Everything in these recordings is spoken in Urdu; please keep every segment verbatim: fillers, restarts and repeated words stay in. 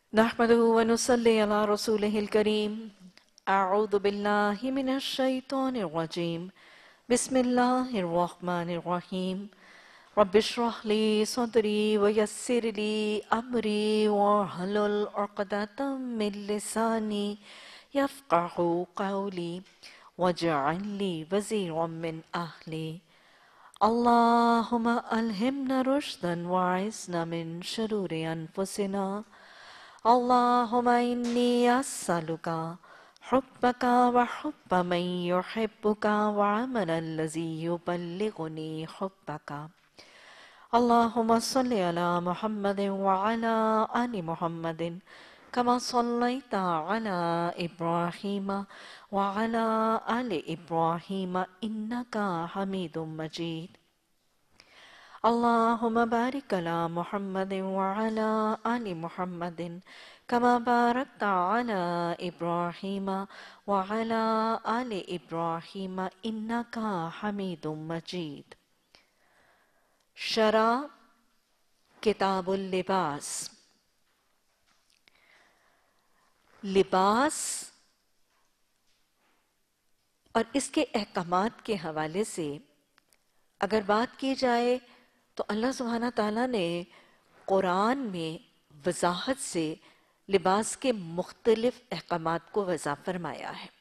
नहमदुहु व नुसल्ली अला रसूलिहिल करीम। अऊज़ु बिल्लाहि मिनश शैतानिर रजीम। बिस्मिल्लाहिर रहमानिर रहीम। रब्बिश्रह ली सदरी व यस्सिर ली अमरी वहलुल उक़दतम मिन लिसानी यफ़क़हू क़ौली वजअल ली वज़ीरम मिन अहली। अल्लाहुम्मा अल्हिमना रुश्दन वअइज़ना मिन शुरूरि अनफुसिना। अल्लाहुम्मा इन्नी अस्अलुका हुब्बका व हुब्ब मन युहिब्बुका व अमलन लज़ी युबल्लिगुनी हुब्बका। अल्लाहुम्मा सल्लि अला मुहम्मदिन व अला आलि मुहम्मदिन कमा सल्लैता अला इब्राहीम व अला आलि इब्राहीम इन्नका हमीदुम मजीद। अल्लाहुम्मा बारिक अला मुहम्मदिन व अला आलि मुहम्मदिन कमा बारकता अला इब्राहीम व अला आलि इब्राहीम इन्नका हमीदुम मजीद। शरा किताबुल लिबास। लिबास और इसके अहकामात के हवाले से अगर बात की जाए तो अल्लाह सुब्हाना ताला ने कुरान में वजाहत से लिबास के मुख्तलिफ अहकामात को वज़ा फरमाया है।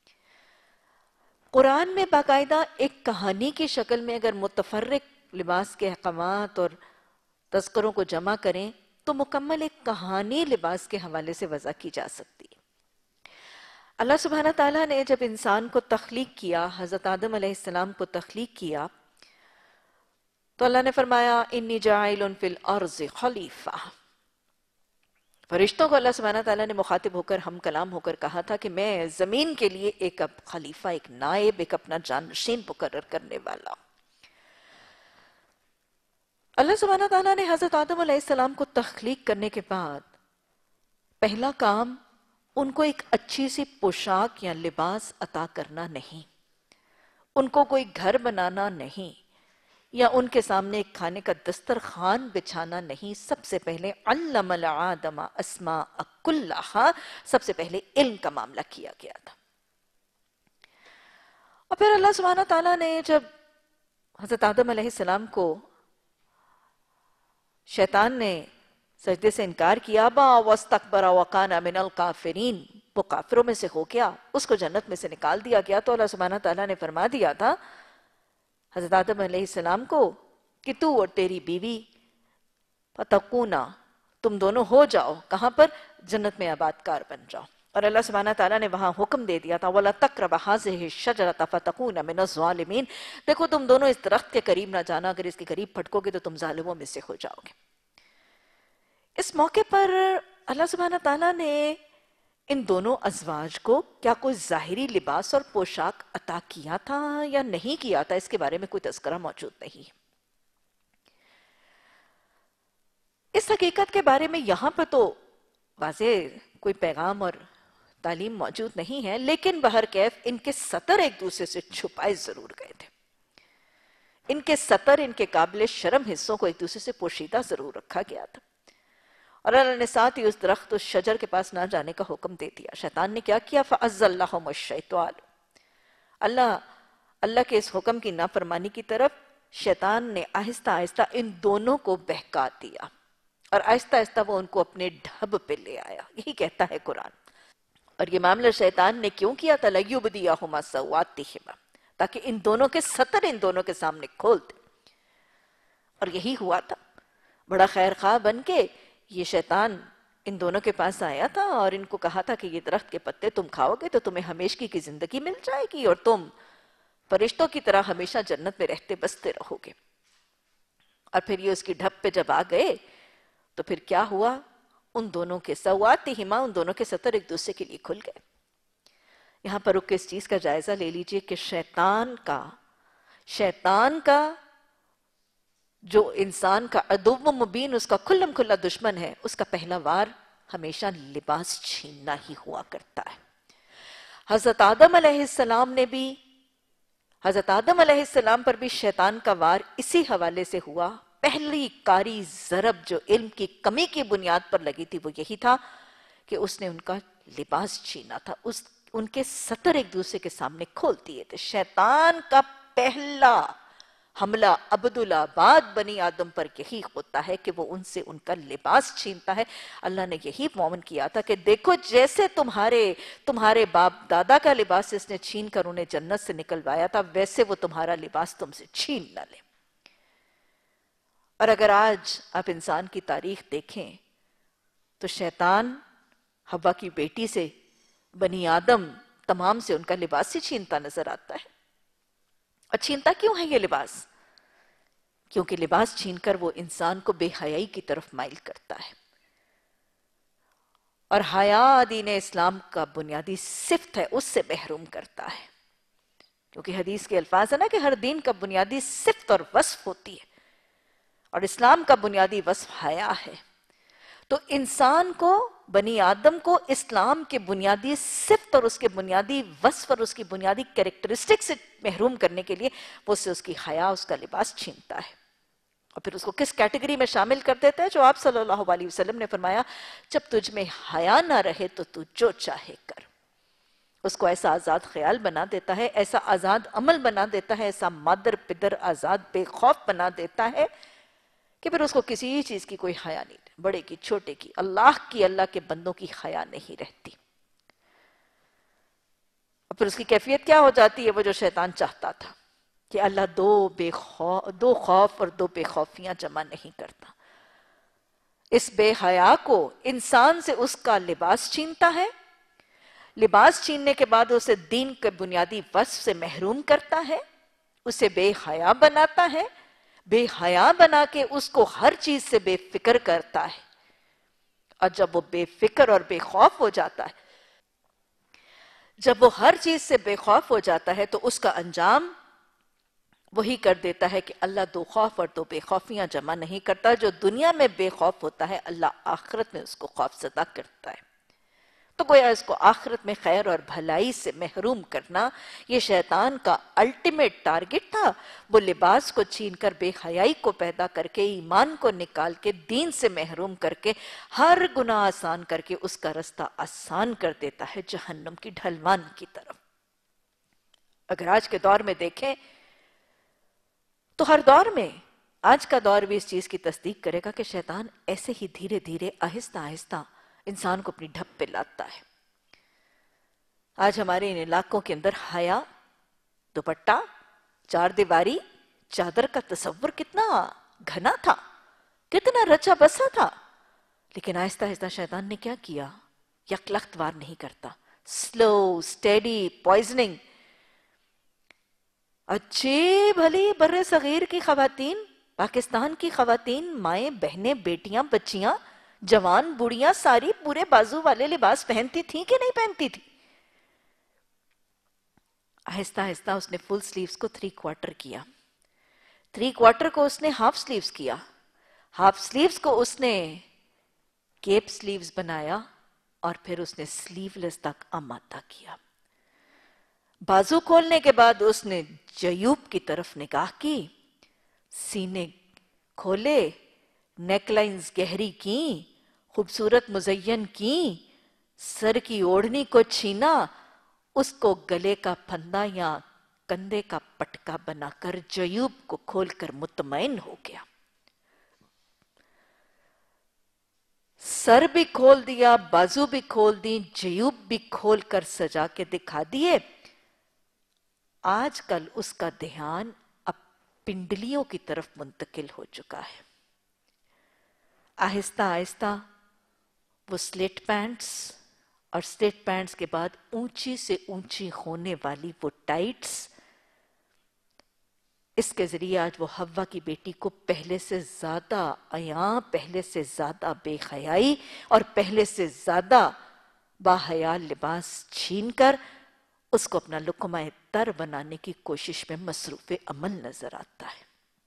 कुरान में बाकायदा एक कहानी की शक्ल में अगर मुतफर्रिक लिबास के अहकामात और तज़किरों को जमा करें तो मुकम्मल एक कहानी लिबास के हवाले से वज़ा की जा सकती है। अल्लाह सुब्हाना ताला ने जब इंसान को तख्लीक किया, हज़रत आदम अलैहिस्सलाम को तख्लीक किया, तो अल्लाह ने फरमाया इन्नी जाइलुन फिल अर्ज़ि खलीफा। फरिश्तों को अल्लाह सुब्हाना ताला ने मुखातिब होकर, हम कलाम होकर कहा था कि मैं जमीन के लिए एक अब खलीफा, एक नायब, एक अपना जानशीन मुकर्रर करने वाला। अल्लाह सुब्हाना ताला ने हज़रत आदम अलैहिस्सलाम को तख्लीक करने के बाद पहला काम उनको एक अच्छी सी पोशाक या लिबास अता करना नहीं, उनको कोई घर बनाना नहीं, या उनके सामने एक खाने का दस्तरखान बिछाना नहीं। सबसे पहले अल्लमल आदमा अस्माअ कुल्लहा, सबसे पहले इल्म का मामला किया गया था। और फिर अल्लाह सुब्हाना ताला ने जब हज़रत आदम अलैहिस्सलाम को शैतान ने सजदे से इनकार किया, बा वस्तकबरा वकाना मिनल काफिरीन, वो काफिरों में से हो गया, उसको जन्नत में से निकाल दिया गया। तो अल्लाह सुब्हाना ताला ने फरमा दिया था हज़रत आदम अलैहिस्सलाम को कि तू और तेरी बीवी फतकूना, तुम दोनों हो जाओ, कहां पर? जन्नत में आबादकार बन जाओ। और अल्लाह सुब्हाना ताला ने वहां हुक्म दे दिया था वला तक़रबा हाज़िहि शजरता फतकूना मिनज़ ज़ालिमीन, देखो तुम दोनों इस दरख्त के करीब ना जाना, अगर इसके करीब फटकोगे तो तुम जालिमों में से हो जाओगे। इस मौके पर अल्लाह सुब्हाना ताला ने इन दोनों अज़वाज को क्या कोई ज़ाहिरी लिबास और पोशाक अता किया था या नहीं किया था, इसके बारे में कोई तज़किरा मौजूद नहीं है। इस हकीकत के बारे में यहां पर तो वाज़े कोई पैगाम और तालीम मौजूद नहीं है, लेकिन बहरकैफ इनके सतर एक दूसरे से छुपाए जरूर गए थे। इनके सतर, इनके काबिल शर्म हिस्सों को एक दूसरे से पोशीदा जरूर रखा गया था। और अल्लाह ने साथ ही उस दरख्त, उस शजर के पास ना जाने का हुक्म दे दिया। शैतान ने क्या किया? फ़अज़्ज़लहुमुश्शैतान, अल्लाह अल्लाह के इस हुक्म की नाफरमानी की तरफ शैतान ने आहिस्ता आहिस्ता इन दोनों को बहका दिया और आहिस्ता आहिस्ता वो उनको अपने ढब पे ले आया, यही कहता है कुरान। और ये मामला शैतान ने क्यों किया था? लयुब्दियहुमा सवातिहिमा, ताकि इन दोनों के सतर इन दोनों के सामने खोल दे। और यही हुआ था। बड़ा खैर खा बन के ये शैतान इन दोनों के पास आया था और इनको कहा था कि ये दरख्त के पत्ते तुम खाओगे तो तुम्हें हमेशा की जिंदगी मिल जाएगी और तुम फरिश्तों की तरह हमेशा जन्नत में रहते बसते रहोगे। और फिर ये उसकी ढप पे जब आ गए तो फिर क्या हुआ? उन दोनों के सवातिहिमा, उन दोनों के सतर एक दूसरे के लिए खुल गए। यहां पर रुक के इस चीज का जायजा ले लीजिए कि शैतान का शैतान का जो इंसान का अदुव्व मुबीन, उसका खुल्लम खुल्ला दुश्मन है, उसका पहला वार हमेशा लिबास छीनना ही हुआ करता है। हजरत आदम अलैहिस्सलाम ने भी हजरत आदम अलैहिस्सलाम पर भी शैतान का वार इसी हवाले से हुआ پہلی کاری ضرب جو علم کی کمی کی بنیاد پر لگی تھی وہ یہی تھا کہ اس نے ان کا لباس چھینا تھا، اس ان کے سطر ایک دوسرے کے سامنے کھول دیے تھے۔ شیطان کا پہلا حملہ عبدالآباد بنی آدم پر یہی ہوتا ہے کہ وہ ان سے ان کا لباس چھینتا ہے۔ اللہ نے یہی مومن کیا تھا کہ دیکھو جیسے تمہارے تمہارے باپ دادا کا لباس اس نے چھین کر انہیں جنت سے نکلوایا تھا، ویسے وہ تمہارا لباس تم سے چھین نہ لے۔ اور اگر آج آپ انسان کی تاریخ دیکھیں تو شیطان حوا کی بیٹی سے، بنی آدم تمام سے ان کا لباس ہی چھینتا نظر آتا ہے۔ اور چھینتا کیوں ہے یہ لباس؟ کیونکہ لباس چھین کر وہ انسان کو بے حیائی کی طرف مائل کرتا ہے، اور حیا دین اسلام کا بنیادی صفت ہے، اس سے محروم کرتا ہے۔ کیونکہ حدیث کے الفاظ ہے نا کہ ہر دین کا بنیادی صفت اور وصف ہوتی ہے، اور اسلام کا بنیادی وصف حیا ہے۔ تو انسان کو، بنی آدم کو اسلام کے بنیادی صفت اور اس کے بنیادی وصف اور اس کی بنیادی کریکٹرسٹک سے محروم کرنے کے لیے وہ اسے اس کی حیا، اس کا لباس چھینتا ہے۔ اور پھر اس کو کس کیٹیگری میں شامل کر دیتا ہے؟ جو آپ صلی اللہ علیہ وسلم نے فرمایا جب تجھ میں حیا نہ رہے تو تو جو چاہے کر۔ اس کو ایسا آزاد خیال بنا دیتا ہے، ایسا آزاد عمل بنا دیتا ہے، ایسا مادر پدر آزاد بے خوف بنا دیتا ہے کہ پھر اس کو کسی چیز کی کوئی حیا نہیں، بڑے کی چھوٹے کی، اللہ کی، اللہ کے بندوں کی حیا نہیں رہتی۔ اور پھر اس کی کیفیت کیا ہو جاتی ہے؟ وہ جو شیطان چاہتا تھا کہ اللہ دو بے خوف دو خوف اور دو بے خوفیاں جمع نہیں کرتا۔ اس بے حیا کو انسان سے اس کا لباس چھینتا ہے، لباس چھیننے کے بعد اسے دین کے بنیادی وصف سے محروم کرتا ہے، اسے بے حیا بناتا ہے، بے حیا بنا کے اس کو ہر چیز سے بے فکر کرتا ہے۔ اور جب وہ بے فکر اور بے خوف ہو جاتا ہے، جب وہ ہر چیز سے بے خوف ہو جاتا ہے تو اس کا انجام وہی کر دیتا ہے کہ اللہ دو خوف اور دو بے خوفیاں جمع نہیں کرتا۔ جو دنیا میں بے خوف ہوتا ہے اللہ آخرت میں اس کو خوف زدہ کرتا ہے۔ تو گویا اس کو آخرت میں خیر اور بھلائی سے محروم کرنا یہ شیطان کا الٹیمیٹ ٹارگٹ تھا۔ وہ لباس کو چھین کر بے حیائی کو پیدا کر کے، ایمان کو نکال کے، دین سے محروم کر کے، ہر گناہ آسان کر کے اس کا رستہ آسان کر دیتا ہے جہنم کی ڈھلوان کی طرف۔ اگر آج کے دور میں دیکھیں تو ہر دور میں، آج کا دور بھی اس چیز کی تصدیق کرے گا کہ شیطان ایسے ہی دھیرے دھیرے آہستہ آہستہ انسان کو اپنی ڈھپ پہ لاتا ہے۔ آج ہمارے ان علاقوں کے اندر حیا، دوپٹہ، چار دیواری، چادر کا تصور کتنا گھنا تھا، کتنا رچا بسا تھا، لیکن آہستہ آہستہ شیطان نے کیا کیا؟ یک لخت وار نہیں کرتا، سلو سٹیڈی پوائزننگ۔ اچھی بھلی بر صغیر کی خواتین، پاکستان کی خواتین، مائیں، بہنیں، بیٹیاں، بچیاں، جوان بوڑھیاں، ساری پورے بازو والے لباس پہنتی تھیں کہ نہیں پہنتی تھی؟ آہستہ آہستہ اس نے فل سلیوز کو تھری کوارٹر کیا، تھری کوارٹر کو اس نے ہاف سلیوز کیا، ہاف سلیوز کو اس نے کیپ سلیوز بنایا، اور پھر اس نے سلیو لیس تک آمادہ کیا۔ بازو کھولنے کے بعد اس نے جیوب کی طرف نگاہ کی، سینے کھولے، نیک لائنز گہری کی، خوبصورت مزین کی، سر کی اوڑھنی کو چھینا، اس کو گلے کا پھندا یا کندھے کا پٹکا بنا کر جیوب کو کھول کر مطمئن ہو گیا۔ سر بھی کھول دیا، بازو بھی کھول دی، جیوب بھی کھول کر سجا کے دکھا دیے۔ آج کل اس کا دھیان اب پنڈلیوں کی طرف منتقل ہو چکا ہے۔ آہستہ آہستہ وہ سلیٹ پینٹس، اور سلیٹ پینٹس کے بعد اونچی سے اونچی ہونے والی وہ ٹائٹس، اس کے ذریعے آج وہ حوا کی بیٹی کو پہلے سے زیادہ عیاں، پہلے سے زیادہ بے حیائی اور پہلے سے زیادہ باحیا لباس چھین کر اس کو اپنا لقمہ تر بنانے کی کوشش میں مصروف عمل نظر آتا ہے۔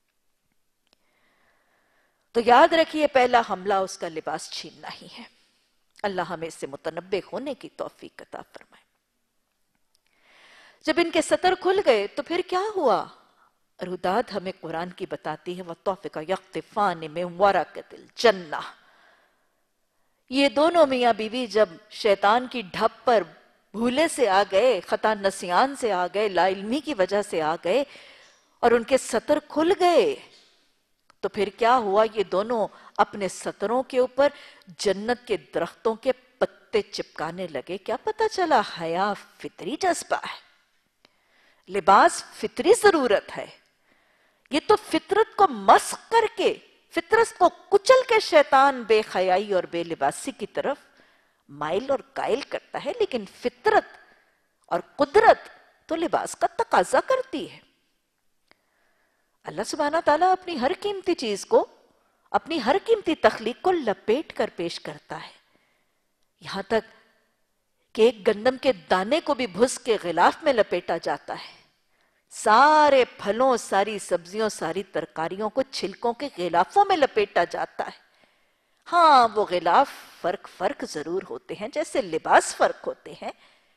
تو یاد رکھیے پہلا حملہ اس کا لباس چھیننا ہی ہے۔ اللہ ہمیں اس سے متنبہ ہونے کی توفیق عطا فرمائے۔ جب ان کے سطر کھل گئے تو پھر کیا ہوا؟ اور ہدایت ہمیں قرآن کی بتاتی ہے وَالطَّفِقَ يَقْطِفَانِ مِنْ وَرَقَةِ الْجَنَّةِ، یہ دونوں میاں بیوی جب شیطان کی ڈھپ پر بھولے سے آ گئے، خطا نسیان سے آ گئے، لا علمی کی وجہ سے آ گئے اور ان کے سطر کھل گئے، تو پھر کیا ہوا؟ یہ دونوں اپنے سطروں کے اوپر جنت کے درختوں کے پتے چپکانے لگے۔ کیا پتا چلا؟ حیا فطری جذبہ ہے، لباس فطری ضرورت ہے۔ یہ تو فطرت کو مسخ کر کے، فطرت کو کچل کے شیطان بے حیائی اور بے لباسی کی طرف مائل اور قائل کرتا ہے، لیکن فطرت اور قدرت تو لباس کا تقاضا کرتی ہے۔ اللہ سبحانہ تعالیٰ اپنی ہر قیمتی چیز کو، اپنی ہر قیمتی تخلیق کو لپیٹ کر پیش کرتا ہے، یہاں تک کہ ایک گندم کے دانے کو بھی بھس کے غلاف میں لپیٹا جاتا ہے، سارے پھلوں، ساری سبزیوں، ساری ترکاریوں کو چھلکوں کے غلافوں میں لپیٹا جاتا ہے۔ ہاں وہ غلاف فرق فرق ضرور ہوتے ہیں، جیسے لباس فرق ہوتے ہیں،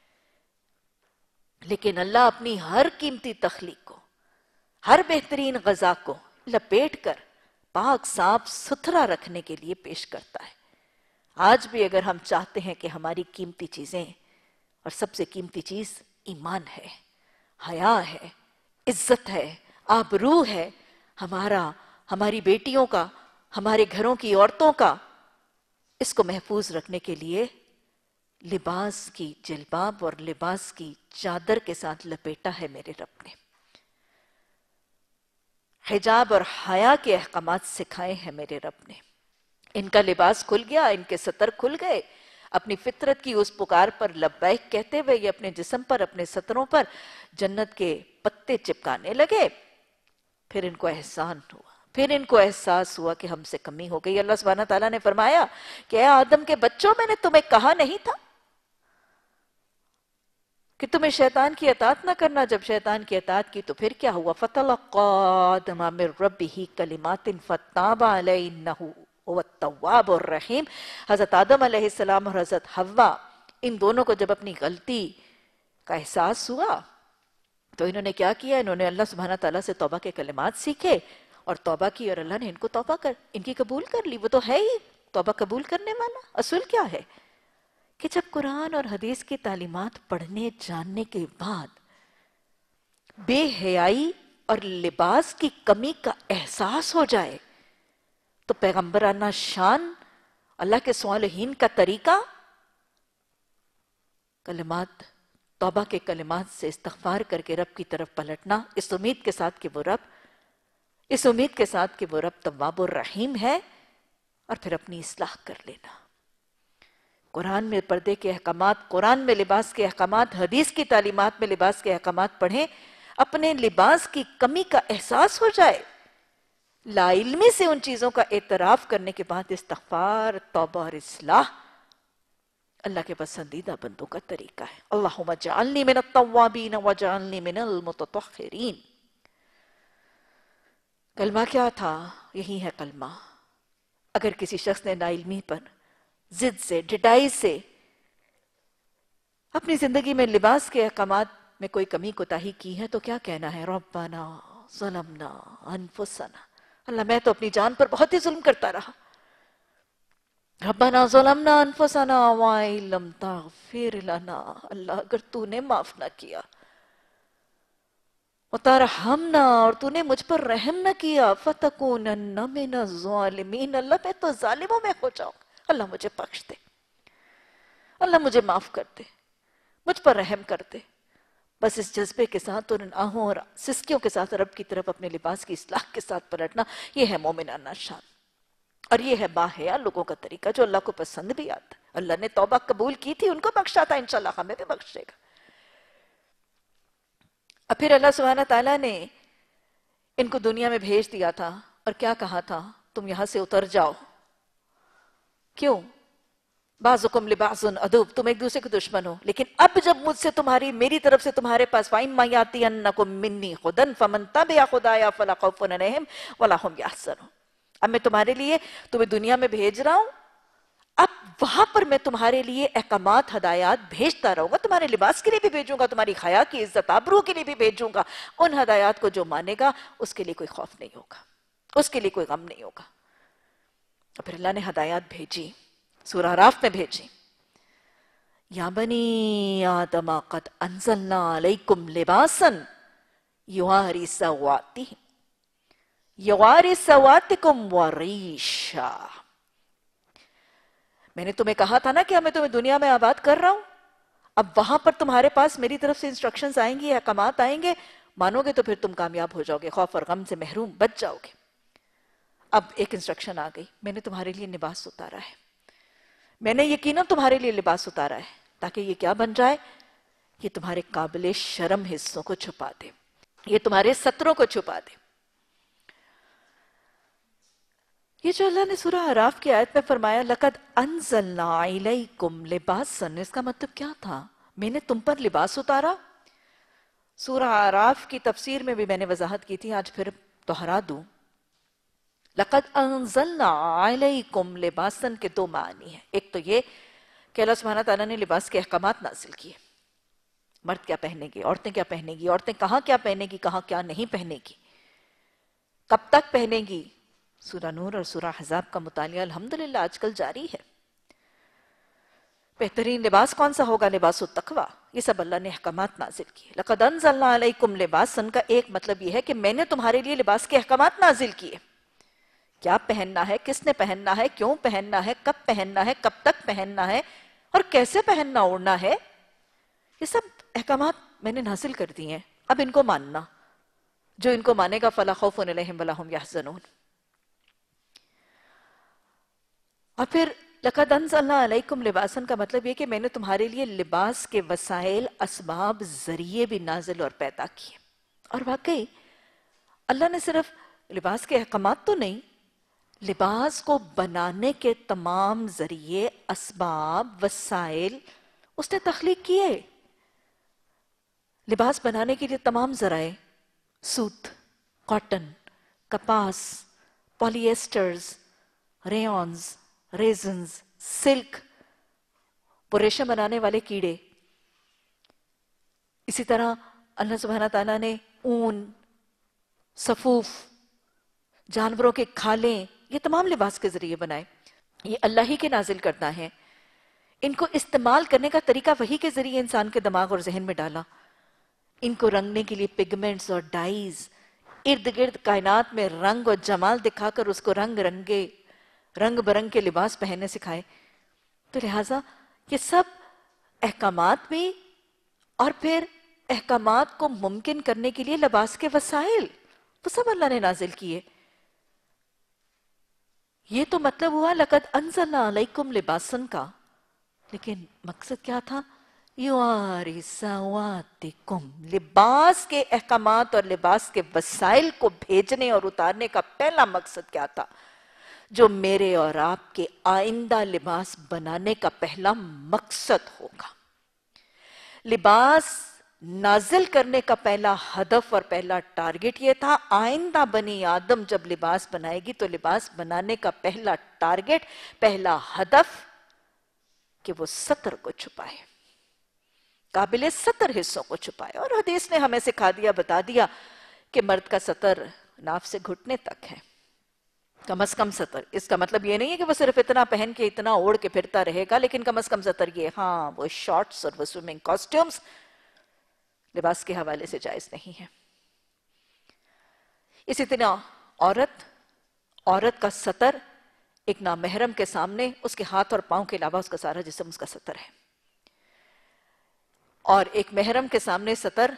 لیکن اللہ اپنی ہر قیمتی تخلیق کو، ہر بہترین غذا کو لپیٹ کر پاک صاف ستھرا رکھنے کے لیے پیش کرتا ہے۔ آج بھی اگر ہم چاہتے ہیں کہ ہماری قیمتی چیزیں، اور سب سے قیمتی چیز ایمان ہے، حیا ہے، عزت ہے، آبرو ہے، ہمارا، ہماری بیٹیوں کا، ہمارے گھروں کی عورتوں کا، اس کو محفوظ رکھنے کے لیے لباس کی جلباب اور لباس کی چادر کے ساتھ لپیٹا ہے میرے رب نے۔ حجاب اور حیا کے احکامات سکھائے ہیں میرے رب نے۔ ان کا لباس کھل گیا، ان کے سطر کھل گئے، اپنی فطرت کی اس پکار پر لبیک کہتے ہوئے یہ اپنے جسم پر، اپنے سطروں پر جنت کے پتے چپکانے لگے۔ پھر ان کو احسان ہوا، پھر ان کو احساس ہوا کہ ہم سے کمی ہو گئی۔ اللہ سبحانہ تعالیٰ نے فرمایا کہ اے آدم کے بچوں، میں نے تمہیں کہا نہیں تھا کہ تمہیں شیطان کی اطاعت نہ کرنا؟ جب شیطان کی اطاعت کی تو پھر کیا ہوا؟ فَتَلَقَّىٰ آدَمَ مِن رَبِّهِ كَلِمَاتٍ فَتَابَ عَلَيْهِ إِنَّهُ هُوَ التَّوَّابُ الرَّحِيمُ۔ حضرت آدم علیہ السلام اور حضرت حوا، ان دونوں کو جب اپنی غلطی کا احساس ہوا تو انہوں نے کیا کیا؟ انہوں نے اللہ سبحانہ تعالیٰ سے توبہ کے کلمات سیکھے اور توبہ کی، اور اللہ نے ان کو توبہ کر ان کی قبول کر لی۔ وہ تو ہے ہی توبہ قبول کرنے والا۔ اصول کیا ہے کہ جب قرآن اور حدیث کی تعلیمات پڑھنے جاننے کے بعد بے حیائی اور لباس کی کمی کا احساس ہو جائے تو پیغمبرانہ شان، اللہ کے صالحین کا طریقہ، کلمات، توبہ کے کلمات سے استغفار کر کے رب کی طرف پلٹنا، اس امید کے ساتھ کہ وہ رب اس امید کے ساتھ کہ وہ رب تواب الرحیم ہے، اور پھر اپنی اصلاح کر لینا۔ قرآن میں پردے کے احکامات، قرآن میں لباس کے احکامات، حدیث کی تعلیمات میں لباس کے احکامات پڑھیں، اپنے لباس کی کمی کا احساس ہو جائے، لا علمی سے ان چیزوں کا اعتراف کرنے کے بعد استغفار، توبہ اور اصلاح اللہ کے پسندیدہ بندوں کا طریقہ ہے۔ اللہم اجعلنی من التوابین واجعلنی من المتطہرین۔ کلمہ کیا تھا؟ یہی ہے کلمہ۔ اگر کسی شخص نے نا علمی پر، ضد سے، ڈٹائی سے اپنی زندگی میں لباس کے احکامات میں کوئی کمی کوتاہی کی ہے تو کیا کہنا ہے؟ ربنا ظلمنا انفسنا، اللہ میں تو اپنی جان پر بہت ہی ظلم کرتا رہا۔ ربنا ظلمنا انفسنا وَإِن لَمْ تَغْفِرْ لَنَا، اللہ اگر تو نے معاف نہ کیا، وَتَرْحَمْنَا، اور تو نے مجھ پر رحم نہ کیا، فَتَكُونَنَّ مِنَ الظَّالِمِينَ، اللہ میں تو ظالموں میں ہو جاؤں، اللہ مجھے بخش دے، اللہ مجھے معاف کر دے، مجھ پر رحم کر دے۔ بس اس جذبے کے ساتھ اور ان آہوں اور سسکیوں کے ساتھ رب کی طرف اپنے لباس کی اصلاح کے ساتھ پلٹنا، یہ ہے مومنانہ شان، اور یہ ہے باحیا لوگوں کا طریقہ جو اللہ کو پسند بھی آتا ہے۔ اللہ نے توبہ قبول کی تھی، ان کو بخشا تھا، انشاءاللہ ہمیں بھی بخشے گا۔ اب پھر اللہ سبحانہ تعالیٰ نے ان کو دنیا میں بھیج دیا تھا اور کیا کہا تھا؟ تم یہاں سے اتر جاؤ۔ کیوں؟ بعضکم لبعض عدو، تم ایک دوسرے کے دشمن ہو، لیکن اب جب مجھ سے تمہاری، میری طرف سے تمہارے پاس فَإِمَّا يَأْتِيَنَّكُم مِّنِّي هُدًى فَمَن تَبِعَ هُدَايَ فَلَا خَوْفٌ عَلَيْهِمْ وَلَا هُمْ يَحْزَنُونَ۔ اب میں تمہارے لیے تمہیں دنیا میں بھیج رہا ہوں، اب وہاں پر میں تمہارے لیے احکامات ہدایات بھیجتا رہوں گا، تمہارے لباس کے لیے بھی بھیجوں گا، تمہاری حیا کی عزت آبرو کے لیے بھی بھیجوں گا. ان ہدایات کو جو مانے گا اس کے لیے کوئی خوف نہیں ہوگا، اس کے لیے کوئی غم نہیں ہوگا. اور پھر اللہ نے ہدایات بھیجی، سورہ اعراف میں بھیجی. یا بنی آدم قد انزلنا علیکم لباسا یواری سواتی یواری سواتکم وریشا. میں نے تمہیں کہا تھا نا کہ میں تمہیں دنیا میں آباد کر رہا ہوں. اب وہاں پر تمہارے پاس میری طرف سے انسٹرکشنز آئیں گی، احکامات آئیں گے، مانو گے تو پھر تم کامیاب ہو جاؤ گے، خوف اور غم سے محروم بچ جاؤ گے. اب ایک انسٹرکشن آ گئی، میں نے تمہارے لیے لباس اتارا ہے، میں نے یقیناً تمہارے لیے لباس اتارا ہے تاکہ یہ کیا بن جائے، یہ تمہارے قابل شرم حصوں کو چھپا دے، یہ تمہارے ستروں کو چھپا دے. یہ جو اللہ نے سورہ اعراف کی آیت میں فرمایا لَقَدْ أَنزَلْنَا عَلَيْكُمْ لِبَاسًا، اس کا مطلب کیا تھا؟ میں نے تم پر لباس اتارا. سورہ اعراف کی تفسیر میں بھی میں نے وضاحت کی تھی، آج پھر دہرا دوں. لَقَدْ أَنزَلْنَا عَلَيْكُمْ لِبَاسًا کے دو معنی ہیں. ایک تو یہ کہ اللہ سبحانہ تعالیٰ نے لباس کے احکامات نازل کیے، مرد کیا پہنے گی، عورتیں کیا پہنے گی، عورتیں کہاں کیا پہنے گی، کہاں کیا نہیں پہنے گی، کب تک پہنے گی. سورہ نور اور سورہ احزاب کا مطالعہ الحمدللہ آج کل جاری ہے. بہترین لباس کون سا ہوگا؟ لباس التقوی. یہ سب اللہ نے احکامات نازل کیے. لَقَدْ أَنزَلْنَا عَلَيْكُمْ لِبَاسًا کا ایک مطلب یہ ہے کہ میں نے تمہارے لیے لباس کے احکامات نازل کیے. کیا پہننا ہے، کس نے پہننا ہے، کیوں پہننا ہے، کب پہننا ہے، کب تک پہننا ہے اور کیسے پہننا اوڑھنا ہے، یہ سب احکامات میں نے نازل کر دی ہیں. اب ان کو ماننا، جو ان کو مانے گا فَلَا خَوْفٌ عَلَيْهِمْ وَلَا هُمْ يَحْزَنُونَ. اور پھر لَقَدْ أَنزَلْنَا عَلَيْكُمْ لِبَاسًا کا مطلب یہ کہ میں نے تمہارے لیے لباس کے وسائل، اسباب، ذریعے بھی نازل اور پیدا کیے. اور واقعی اللہ نے صرف لباس کے احکامات تو نہیں، لباس کو بنانے کے تمام ذریعے، اسباب، وسائل اس نے تخلیق کیے. لباس بنانے کے لیے تمام ذرائع، سوت، کاٹن، کپاس، پولی ایسٹرز، ریونز، ریزنز، سلک، وہ ریشم بنانے والے کیڑے. اسی طرح اللہ سبحانہ تعالیٰ نے اون، صفوف، جانوروں کے کھالیں، یہ تمام لباس کے ذریعے بنائے. یہ اللہ ہی کے نازل کرنا ہے. ان کو استعمال کرنے کا طریقہ وہی کے ذریعے انسان کے دماغ اور ذہن میں ڈالا. ان کو رنگنے کے لیے پگمنٹس اور ڈائز، ارد گرد کائنات میں رنگ اور جمال دکھا کر اس کو رنگ رنگے رنگ برنگ کے لباس پہننے سکھائے. تو لہٰذا یہ سب احکامات بھی، اور پھر احکامات کو ممکن کرنے کے لیے لباس کے وسائل، وہ سب اللہ نے نازل کیے. یہ تو مطلب ہوا لَقَدْ أَنزَلْنَا عَلَيْكُمْ لِبَاسًا کا. لیکن مقصد کیا تھا؟ یواری سواتکم، لباس کے احکامات اور لباس کے وسائل کو بھیجنے اور اتارنے کا پہلا مقصد کیا تھا؟ جو میرے اور آپ کے آئندہ لباس بنانے کا پہلا مقصد ہوگا. لباس نازل کرنے کا پہلا ہدف اور پہلا ٹارگٹ یہ تھا، آئندہ بنی آدم جب لباس بنائے گی تو لباس بنانے کا پہلا ٹارگٹ، پہلا ہدف کہ وہ ستر کو چھپائے، قابل ستر حصوں کو چھپائے. اور حدیث نے ہمیں سکھا دیا، بتا دیا کہ مرد کا ستر ناف سے گھٹنے تک ہے، کم از کم ستر. اس کا مطلب یہ نہیں ہے کہ وہ صرف اتنا پہن کے اتنا اوڑھ کے پھرتا رہے گا، لیکن کم از کم ستر. یہ ہاں وہ شارٹس اور وہ سوئمنگ کاسٹیومز لباس کے حوالے سے جائز نہیں ہے. اسی طرح عورت عورت کا ستر ایک نامحرم کے سامنے اس کے ہاتھ اور پاؤں کے علاوہ اس کا سارا جسم اس کا ستر ہے. اور ایک محرم کے سامنے ستر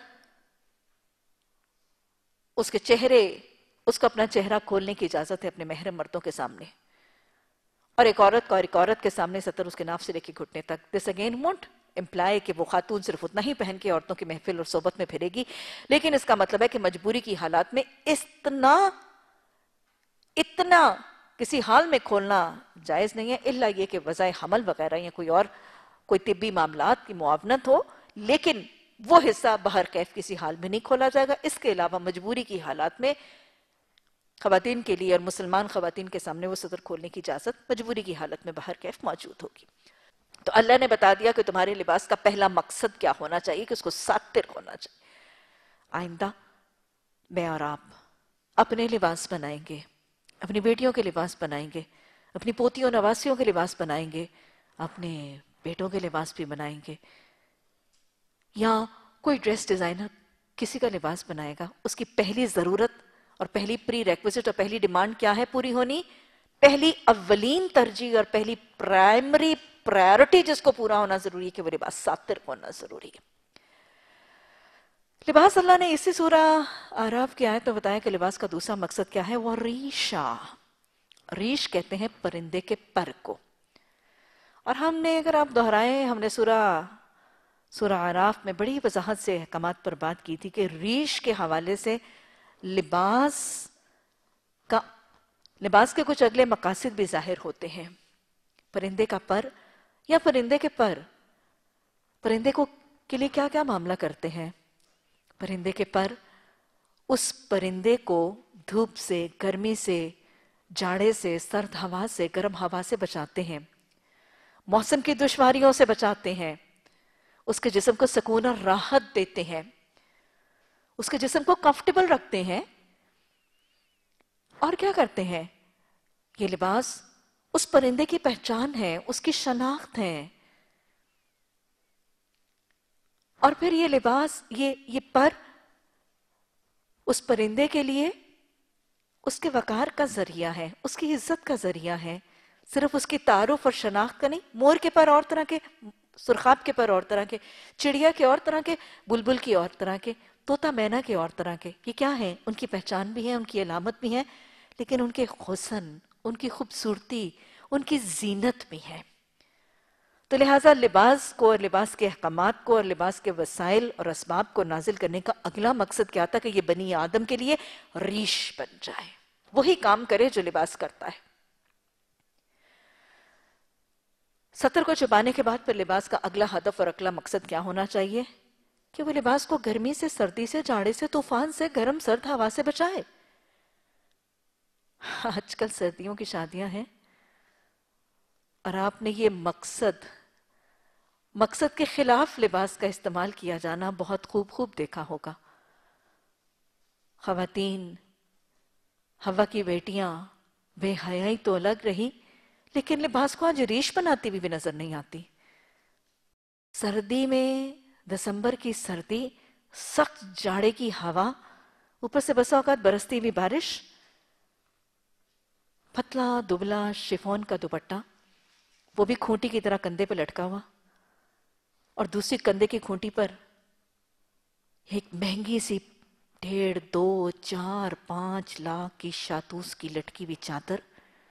اس کے چہرے، اس کو اپنا چہرہ کھولنے کی اجازت ہے اپنے محرم مردوں کے سامنے. اور ایک عورت کا اور ایک عورت کے سامنے ستر اس کے ناف سے لے کے گھٹنے تک. دس اگین وونٹ امپلائی کہ وہ خاتون صرف اتنا ہی پہن کے عورتوں کی محفل اور صحبت میں پھرے گی، لیکن اس کا مطلب ہے کہ مجبوری کی حالات میں اتنا اتنا کسی حال میں کھولنا جائز نہیں ہے، الا یہ کہ وضع حمل وغیرہ یا کوئی اور کوئی طبی معاملات کی معاونت ہو، لیکن وہ حصہ بہر کیف کسی حال میں نہیں کھولا جائے گا. اس کے علاوہ مجبوری کی حالات میں خواتین کے لیے اور مسلمان خواتین کے سامنے وہ سطر کھولنے کی اجازت مجبوری کی حالت میں بہر کیف موجود ہوگی۔ تو اللہ نے بتا دیا کہ تمہارے لباس کا پہلا مقصد کیا ہونا چاہیے، کہ اس کو ساتر ہونا چاہیے۔ آئندہ میں اور آپ اپنے لباس بنائیں گے، اپنی بیٹیوں کے لباس بنائیں گے، اپنی پوتیوں نواسیوں کے لباس بنائیں گے، اپنے بیٹوں کے لباس بھی بنائیں گے، یا کوئی ڈریس ڈیزائنر کسی کا لباس بنائے گا، اس کی پہلی ضرورت اور پہلی پری ریکویزٹ اور پہلی ڈیمانڈ کیا ہے پوری ہونی؟ پہلی اولین ترجیح اور پہلی پرائمری پرائرٹی جس کو پورا ہونا ضروری ہے کہ وہ لباس ساتر ہونا ضروری ہے۔ لباس اللہ نے اسی سورہ اعراف کی آیت میں بتایا کہ لباس کا دوسرا مقصد کیا ہے؟ وہ ریشہ، ریش کہتے ہیں پرندے کے پر کو۔ اور ہم نے اگر آپ دہرائیں، ہم نے سورہ سورہ اعراف میں بڑی وضاحت سے احکامات پر بات کی تھی کہ ریش کے حوالے سے لباس کا لباس کے کچھ اگلے مقاصد بھی ظاہر ہوتے ہیں۔ پرندے کا پر یا پرندے کے پر، پرندے کو کے لیے کیا کیا معاملہ کرتے ہیں؟ پرندے کے پر اس پرندے کو دھوپ سے، گرمی سے، جاڑے سے، سرد ہوا سے، گرم ہوا سے بچاتے ہیں، موسم کی دشواریوں سے بچاتے ہیں، اس کے جسم کو سکون اور راحت دیتے ہیں، اس کے جسم کو کمفرٹیبل رکھتے ہیں۔ اور کیا کرتے ہیں؟ یہ لباس اس پرندے کی پہچان ہے، اس کی شناخت ہے۔ اور پھر یہ لباس، یہ یہ پر اس پرندے کے لیے اس کے وقار کا ذریعہ ہے، اس کی عزت کا ذریعہ ہے، صرف اس کی تعارف اور شناخت کا نہیں۔ مور کے پر اور طرح کے، سرخاب کے پر اور طرح کے، چڑیا کے اور طرح کے، بلبل کی اور طرح کے، طوطا مینا کے اور طرح کے۔ یہ کیا ہیں؟ ان کی پہچان بھی ہے، ان کی علامت بھی ہے، لیکن ان کے حسن، ان کی خوبصورتی، ان کی زینت بھی ہے۔ تو لہٰذا لباس کو اور لباس کے احکامات کو اور لباس کے وسائل اور اسباب کو نازل کرنے کا اگلا مقصد کیا تھا؟ کہ یہ بنی آدم کے لیے ریش بن جائے، وہی کام کرے جو لباس کرتا ہے۔ ستر کو چھپانے کے بعد پھر لباس کا اگلا ہدف اور اگلا مقصد کیا ہونا چاہیے؟ کہ وہ لباس کو گرمی سے، سردی سے، جاڑے سے، طوفان سے، گرم سرد ہوا سے بچائے۔ آج کل سردیوں کی شادیاں ہیں اور آپ نے یہ مقصد مقصد کے خلاف لباس کا استعمال کیا جانا بہت خوب خوب دیکھا ہوگا۔ خواتین، ہوا کی بیٹیاں بے حیائی تو الگ رہی، لیکن لباس کو آج ریش بناتی بھی, بھی نظر نہیں آتی۔ سردی میں، دسمبر کی سردی، سخت جاڑے کی ہوا، اوپر سے بسا اوقات برستی ہوئی بارش، پتلا دبلا شفون کا دوپٹہ، وہ بھی کھونٹی کی طرح کندھے پہ لٹکا ہوا، اور دوسری کندھے کی کھونٹی پر ایک مہنگی سی ڈیڑھ دو چار پانچ لاکھ کی شاتوس کی لٹکی ہوئی چادر،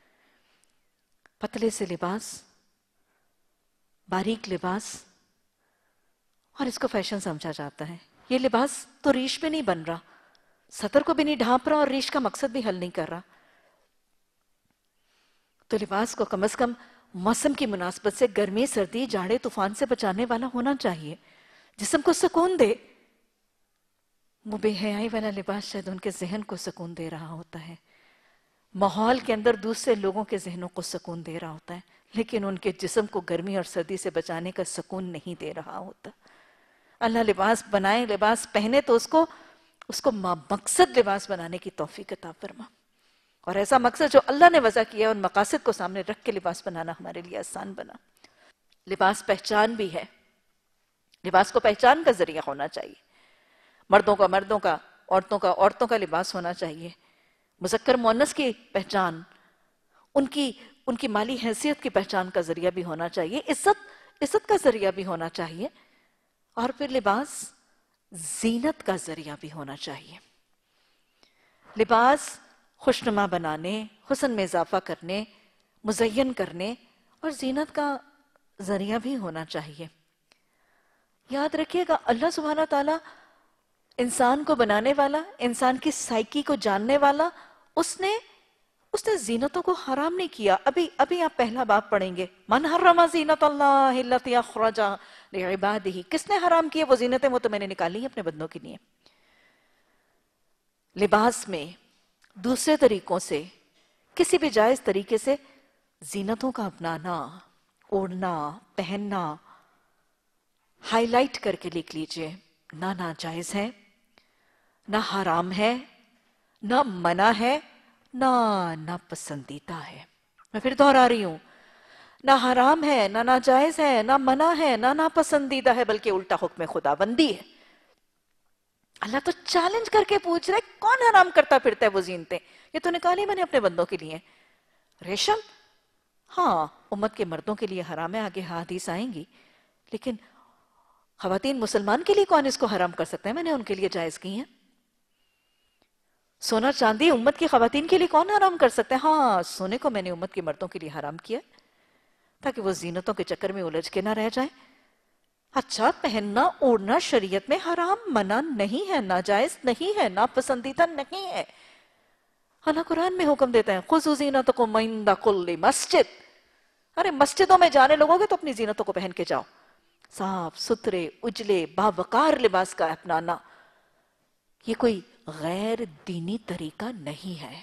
پتلے سے لباس، باریک لباس، اور اس کو فیشن سمجھا جاتا ہے۔ یہ لباس تو ریش میں نہیں بن رہا، سطر کو بھی نہیں ڈھانپ رہا اور ریش کا مقصد بھی حل نہیں کر رہا۔ تو لباس کو کم از کم موسم کی مناسبت سے گرمی، سردی، جاڑے، طوفان سے بچانے والا ہونا چاہیے، جسم کو سکون دے۔ وہ بے حیائی والا لباس شاید ان کے ذہن کو سکون دے رہا ہوتا ہے، ماحول کے اندر دوسرے لوگوں کے ذہنوں کو سکون دے رہا ہوتا ہے، لیکن ان کے جسم کو گرمی اور سردی سے بچانے کا سکون نہیں دے رہا ہوتا۔ اللہ لباس بنائے، لباس پہنے تو اس کو اس کو مقصد لباس بنانے کی توفیق عطا فرما، اور ایسا مقصد جو اللہ نے وضع کیا ہے ان مقاصد کو سامنے رکھ کے لباس بنانا ہمارے لیے آسان بنا۔ لباس پہچان بھی ہے، لباس کو پہچان کا ذریعہ ہونا چاہیے۔ مردوں کا مردوں کا، عورتوں کا عورتوں کا لباس ہونا چاہیے، مذکر مؤنث کی پہچان، ان کی ان کی مالی حیثیت کی پہچان کا ذریعہ بھی ہونا چاہیے، عزت عزت کا ذریعہ بھی ہونا چاہیے، اور پھر لباس زینت کا ذریعہ بھی ہونا چاہیے۔ لباس خوشنما بنانے، حسن میں اضافہ کرنے، مزین کرنے اور زینت کا ذریعہ بھی ہونا چاہیے۔ یاد رکھیے گا اللہ سبحانہ تعالیٰ انسان کو بنانے والا، انسان کی سائیکی کو جاننے والا، اس نے اس نے زینتوں کو حرام نہیں کیا۔ ابھی ابھی آپ پہلا باب پڑھیں گے، من حرم زینت اللہ التی اخرج لعبادہ، کس نے حرام کیا وہ زینتیں؟ وہ تو میں نے نکالی ہیں اپنے بندوں کے لیے۔ لباس میں دوسرے طریقوں سے، کسی بھی جائز طریقے سے زینتوں کا اپنانا، اوڑھنا، پہننا، ہائی لائٹ کر کے لکھ لیجئے، نہ ناجائز ہے، نہ حرام ہے، نہ منع ہے، نہ ناپسندیدہ ہے۔ میں پھر دہرا رہی ہوں، نہ حرام ہے، نہ ناجائز ہے، نہ منع ہے، نہ ناپسندیدہ ہے، بلکہ الٹا حکم خدا بندی ہے۔ اللہ تو چیلنج کر کے پوچھ رہا ہے، کون حرام کرتا پھرتا ہے وہ زینتیں؟ یہ تو نکالی میں نے اپنے بندوں کے لیے۔ ریشم، ہاں امت کے مردوں کے لیے حرام ہے، آگے حدیث آئیں گی، لیکن خواتین مسلمان کے لیے کون اس کو حرام کر سکتا ہے؟ میں نے ان کے لیے جائز کی ہیں۔ سونا چاندی امت کی خواتین کے لیے کون حرام کر سکتا ہے؟ ہاں سونے کو میں نے امت کے مردوں کے لیے حرام کیا تاکہ وہ زینتوں کے چکر میں الجھ کے نہ رہ جائیں۔ اچھا، پہننا اوڑھنا شریعت میں حرام منع نہیں ہے، ناجائز نہیں ہے، ناپسندیدہ نہیں ہے۔ اللہ قرآن میں حکم دیتا ہے خُذُوا زِینَتَکُم عِندَ کُلِّ مسجد۔ ارے مسجدوں میں جانے لوگوں گے تو اپنی زینتوں کو پہن کے جاؤ، صاف ستھرے اجلے باوقار لباس کا اپنانا، یہ کوئی غیر دینی طریقہ نہیں ہے،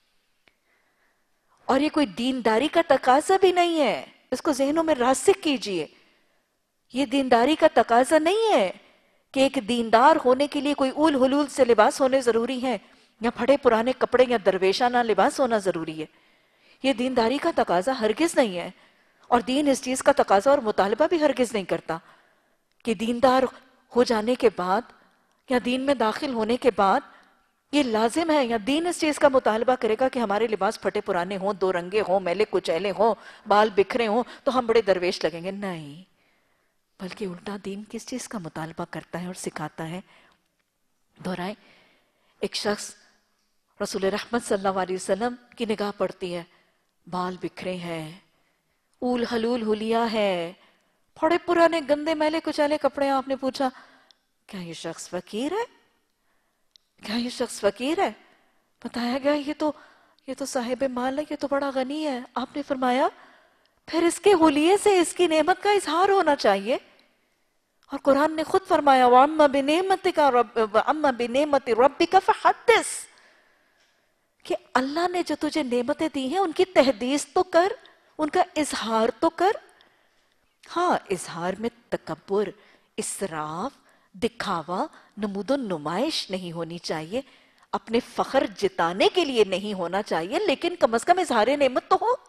اور یہ کوئی دینداری کا تقاضا بھی نہیں ہے۔ اس کو ذہنوں میں راسخ کیجئے، یہ دینداری کا تقاضا نہیں ہے کہ ایک دیندار ہونے کے لیے کوئی اول حلول سے لباس ہونے ضروری ہے، یا پھڑے پرانے کپڑے یا درویشانہ لباس ہونا ضروری ہے۔ یہ دینداری کا تقاضا ہرگز نہیں ہے، اور دین اس چیز کا تقاضا اور مطالبہ بھی ہرگز نہیں کرتا کہ دیندار ہو جانے کے بعد یا دین میں داخل ہونے کے بعد یہ لازم ہے، یا دین اس چیز کا مطالبہ کرے گا کہ ہمارے لباس پھٹے پرانے ہوں، دو رنگے ہوں، میلے کچیلے ہوں، بال بکھرے ہوں تو ہم بڑے درویش لگیں گے۔ نہیں، بلکہ الٹا دین کس چیز کا مطالبہ کرتا ہے اور سکھاتا ہے؟ دہرائیں، ایک شخص رسول رحمت صلی اللہ علیہ وسلم کی نگاہ پڑتی ہے، بال بکھرے ہیں، اول حلول حلیہ ہے، پھڑے پرانے گندے میلے کچیلے کپڑے ہیں۔ آپ نے پوچھا کیا یہ شخص فقیر ہے؟ کیا یہ شخص فقیر ہے؟ بتایا گیا یہ تو یہ تو صاحب مال ہے، یہ تو بڑا غنی ہے۔ آپ نے فرمایا پھر اس کے حلیے سے اس کی نعمت کا اظہار ہونا چاہیے، اور قرآن نے خود فرمایا وَأَمَّا بِنِعْمَتِكَ رَبِّ وَأَمَّا بِنِعْمَتِ رَبِّكَ فَحَدِّثْ، کہ اللہ نے جو تجھے نعمتیں دی ہیں ان کی تحدیث تو کر، ان کا اظہار تو کر۔ ہاں اظہار میں تکبر، اسراف، دکھاوا، نمود و نمائش نہیں ہونی چاہیے، اپنے فخر جتانے کے لیے نہیں ہونا چاہیے، لیکن کم از کم اظہار نعمت تو ہو۔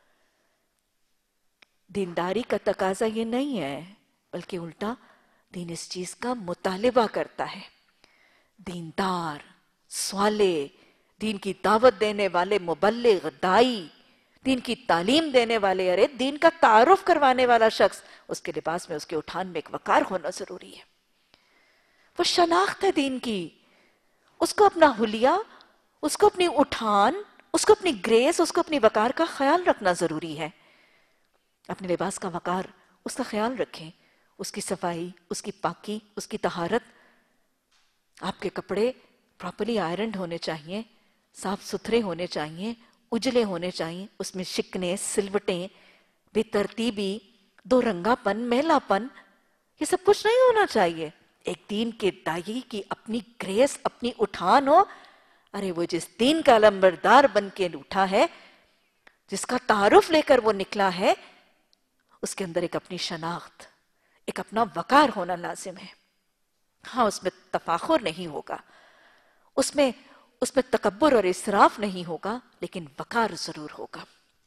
دینداری کا تقاضا یہ نہیں ہے، بلکہ الٹا دین اس چیز کا مطالبہ کرتا ہے۔ دیندار، صالح، دین کی دعوت دینے والے مبلغ، دائی، دین کی تعلیم دینے والے، ارے دین کا تعارف کروانے والا شخص، اس کے لباس میں، اس کے اٹھان میں ایک وقار ہونا ضروری ہے۔ وہ شناخت ہے دین کی، اس کو اپنا حلیہ، اس کو اپنی اٹھان، اس کو اپنی گریس، اس کو اپنی وقار کا خیال رکھنا ضروری ہے۔ اپنے لباس کا وقار، اس کا خیال رکھیں، اس کی صفائی، اس کی پاکی، اس کی طہارت۔ آپ کے کپڑے پراپرلی آئرنڈ ہونے چاہیے، صاف ستھرے ہونے چاہیے، اجلے ہونے چاہیے، اس میں شکنے، سلوٹیں، بے ترتیبی، دو رنگا پن، میلا پن، یہ سب کچھ نہیں ہونا چاہیے۔ ایک دین کے دائی کی اپنی گریس، اپنی اٹھان ہو، ارے وہ جس دین کا علمبردار بن کے اٹھا ہے، جس کا تعارف لے کر وہ نکلا ہے، اس کے اندر ایک اپنی شناخت، ایک اپنا وقار ہونا لازم ہے۔ ہاں اس میں تفاخر نہیں ہوگا، اس میں اس میں تکبر اور اسراف نہیں ہوگا، لیکن وقار ضرور ہوگا۔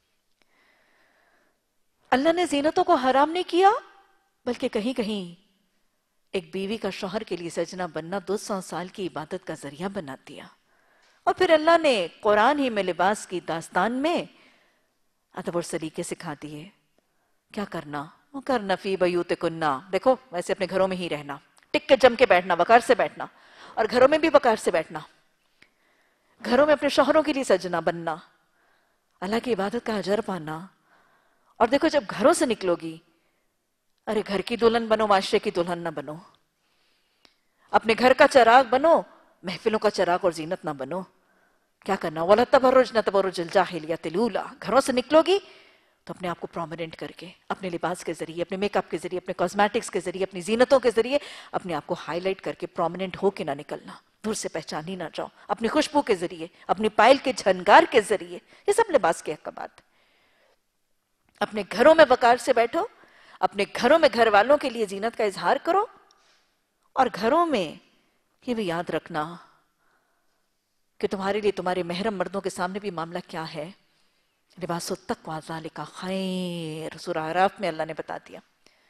اللہ نے زینتوں کو حرام نہیں کیا، بلکہ کہیں کہیں ایک بیوی کا شوہر کے لیے سجنا بننا دو سو سال کی عبادت کا ذریعہ بنا دیا۔ اور پھر اللہ نے قرآن ہی میں لباس کی داستان میں ادب اور سلیقے سکھا دیے۔ کیا کرنا؟ وہ کرنا فی بیوتکن، دیکھو ویسے اپنے گھروں میں ہی رہنا، ٹک کے جم کے بیٹھنا، وقار سے بیٹھنا، اور گھروں میں بھی وقار سے بیٹھنا، گھروں میں اپنے شوہروں کے لیے سجنا بننا، اللہ کی عبادت کا اجر پانا۔ اور دیکھو جب گھروں سے نکلو گی، ارے گھر کی دلہن بنو، معاشرے کی دلہن نہ بنو، اپنے گھر کا چراغ بنو، محفلوں کا چراغ اور زینت نہ بنو۔ کیا کرنا؟ وَلَا تَبَرُّجْنَ تَبَرُّجَ الْجَاهِلِيَّةِ الْأُولَىٰ، گھروں سے نکلو گی تو اپنے آپ کو پرومیننٹ کر کے، اپنے لباس کے ذریعے، اپنے میک اپ کے ذریعے، اپنے کاسمیٹکس کے ذریعے، اپنی زینتوں کے ذریعے اپنے آپ کو ہائی لائٹ کر کے پرومیننٹ ہو کے نہ نکلنا۔ دور سے پہچانی نہ جاؤ، اپنی خوشبو کے ذریعے، اپنی پائل کے جھنکار کے ذریعے. یہ سب لباس کے احکامات ہیں. اپنے گھروں میں وقار سے بیٹھو، اپنے گھروں میں گھر والوں کے لیے زینت کا اظہار کرو، اور گھروں میں یہ بھی یاد رکھنا کہ تمہارے لیے تمہارے محرم مردوں کے سامنے بھی معاملہ کیا ہے. لباس التقوی ذالک خیر، سورہ اعراف میں اللہ نے بتا دیا.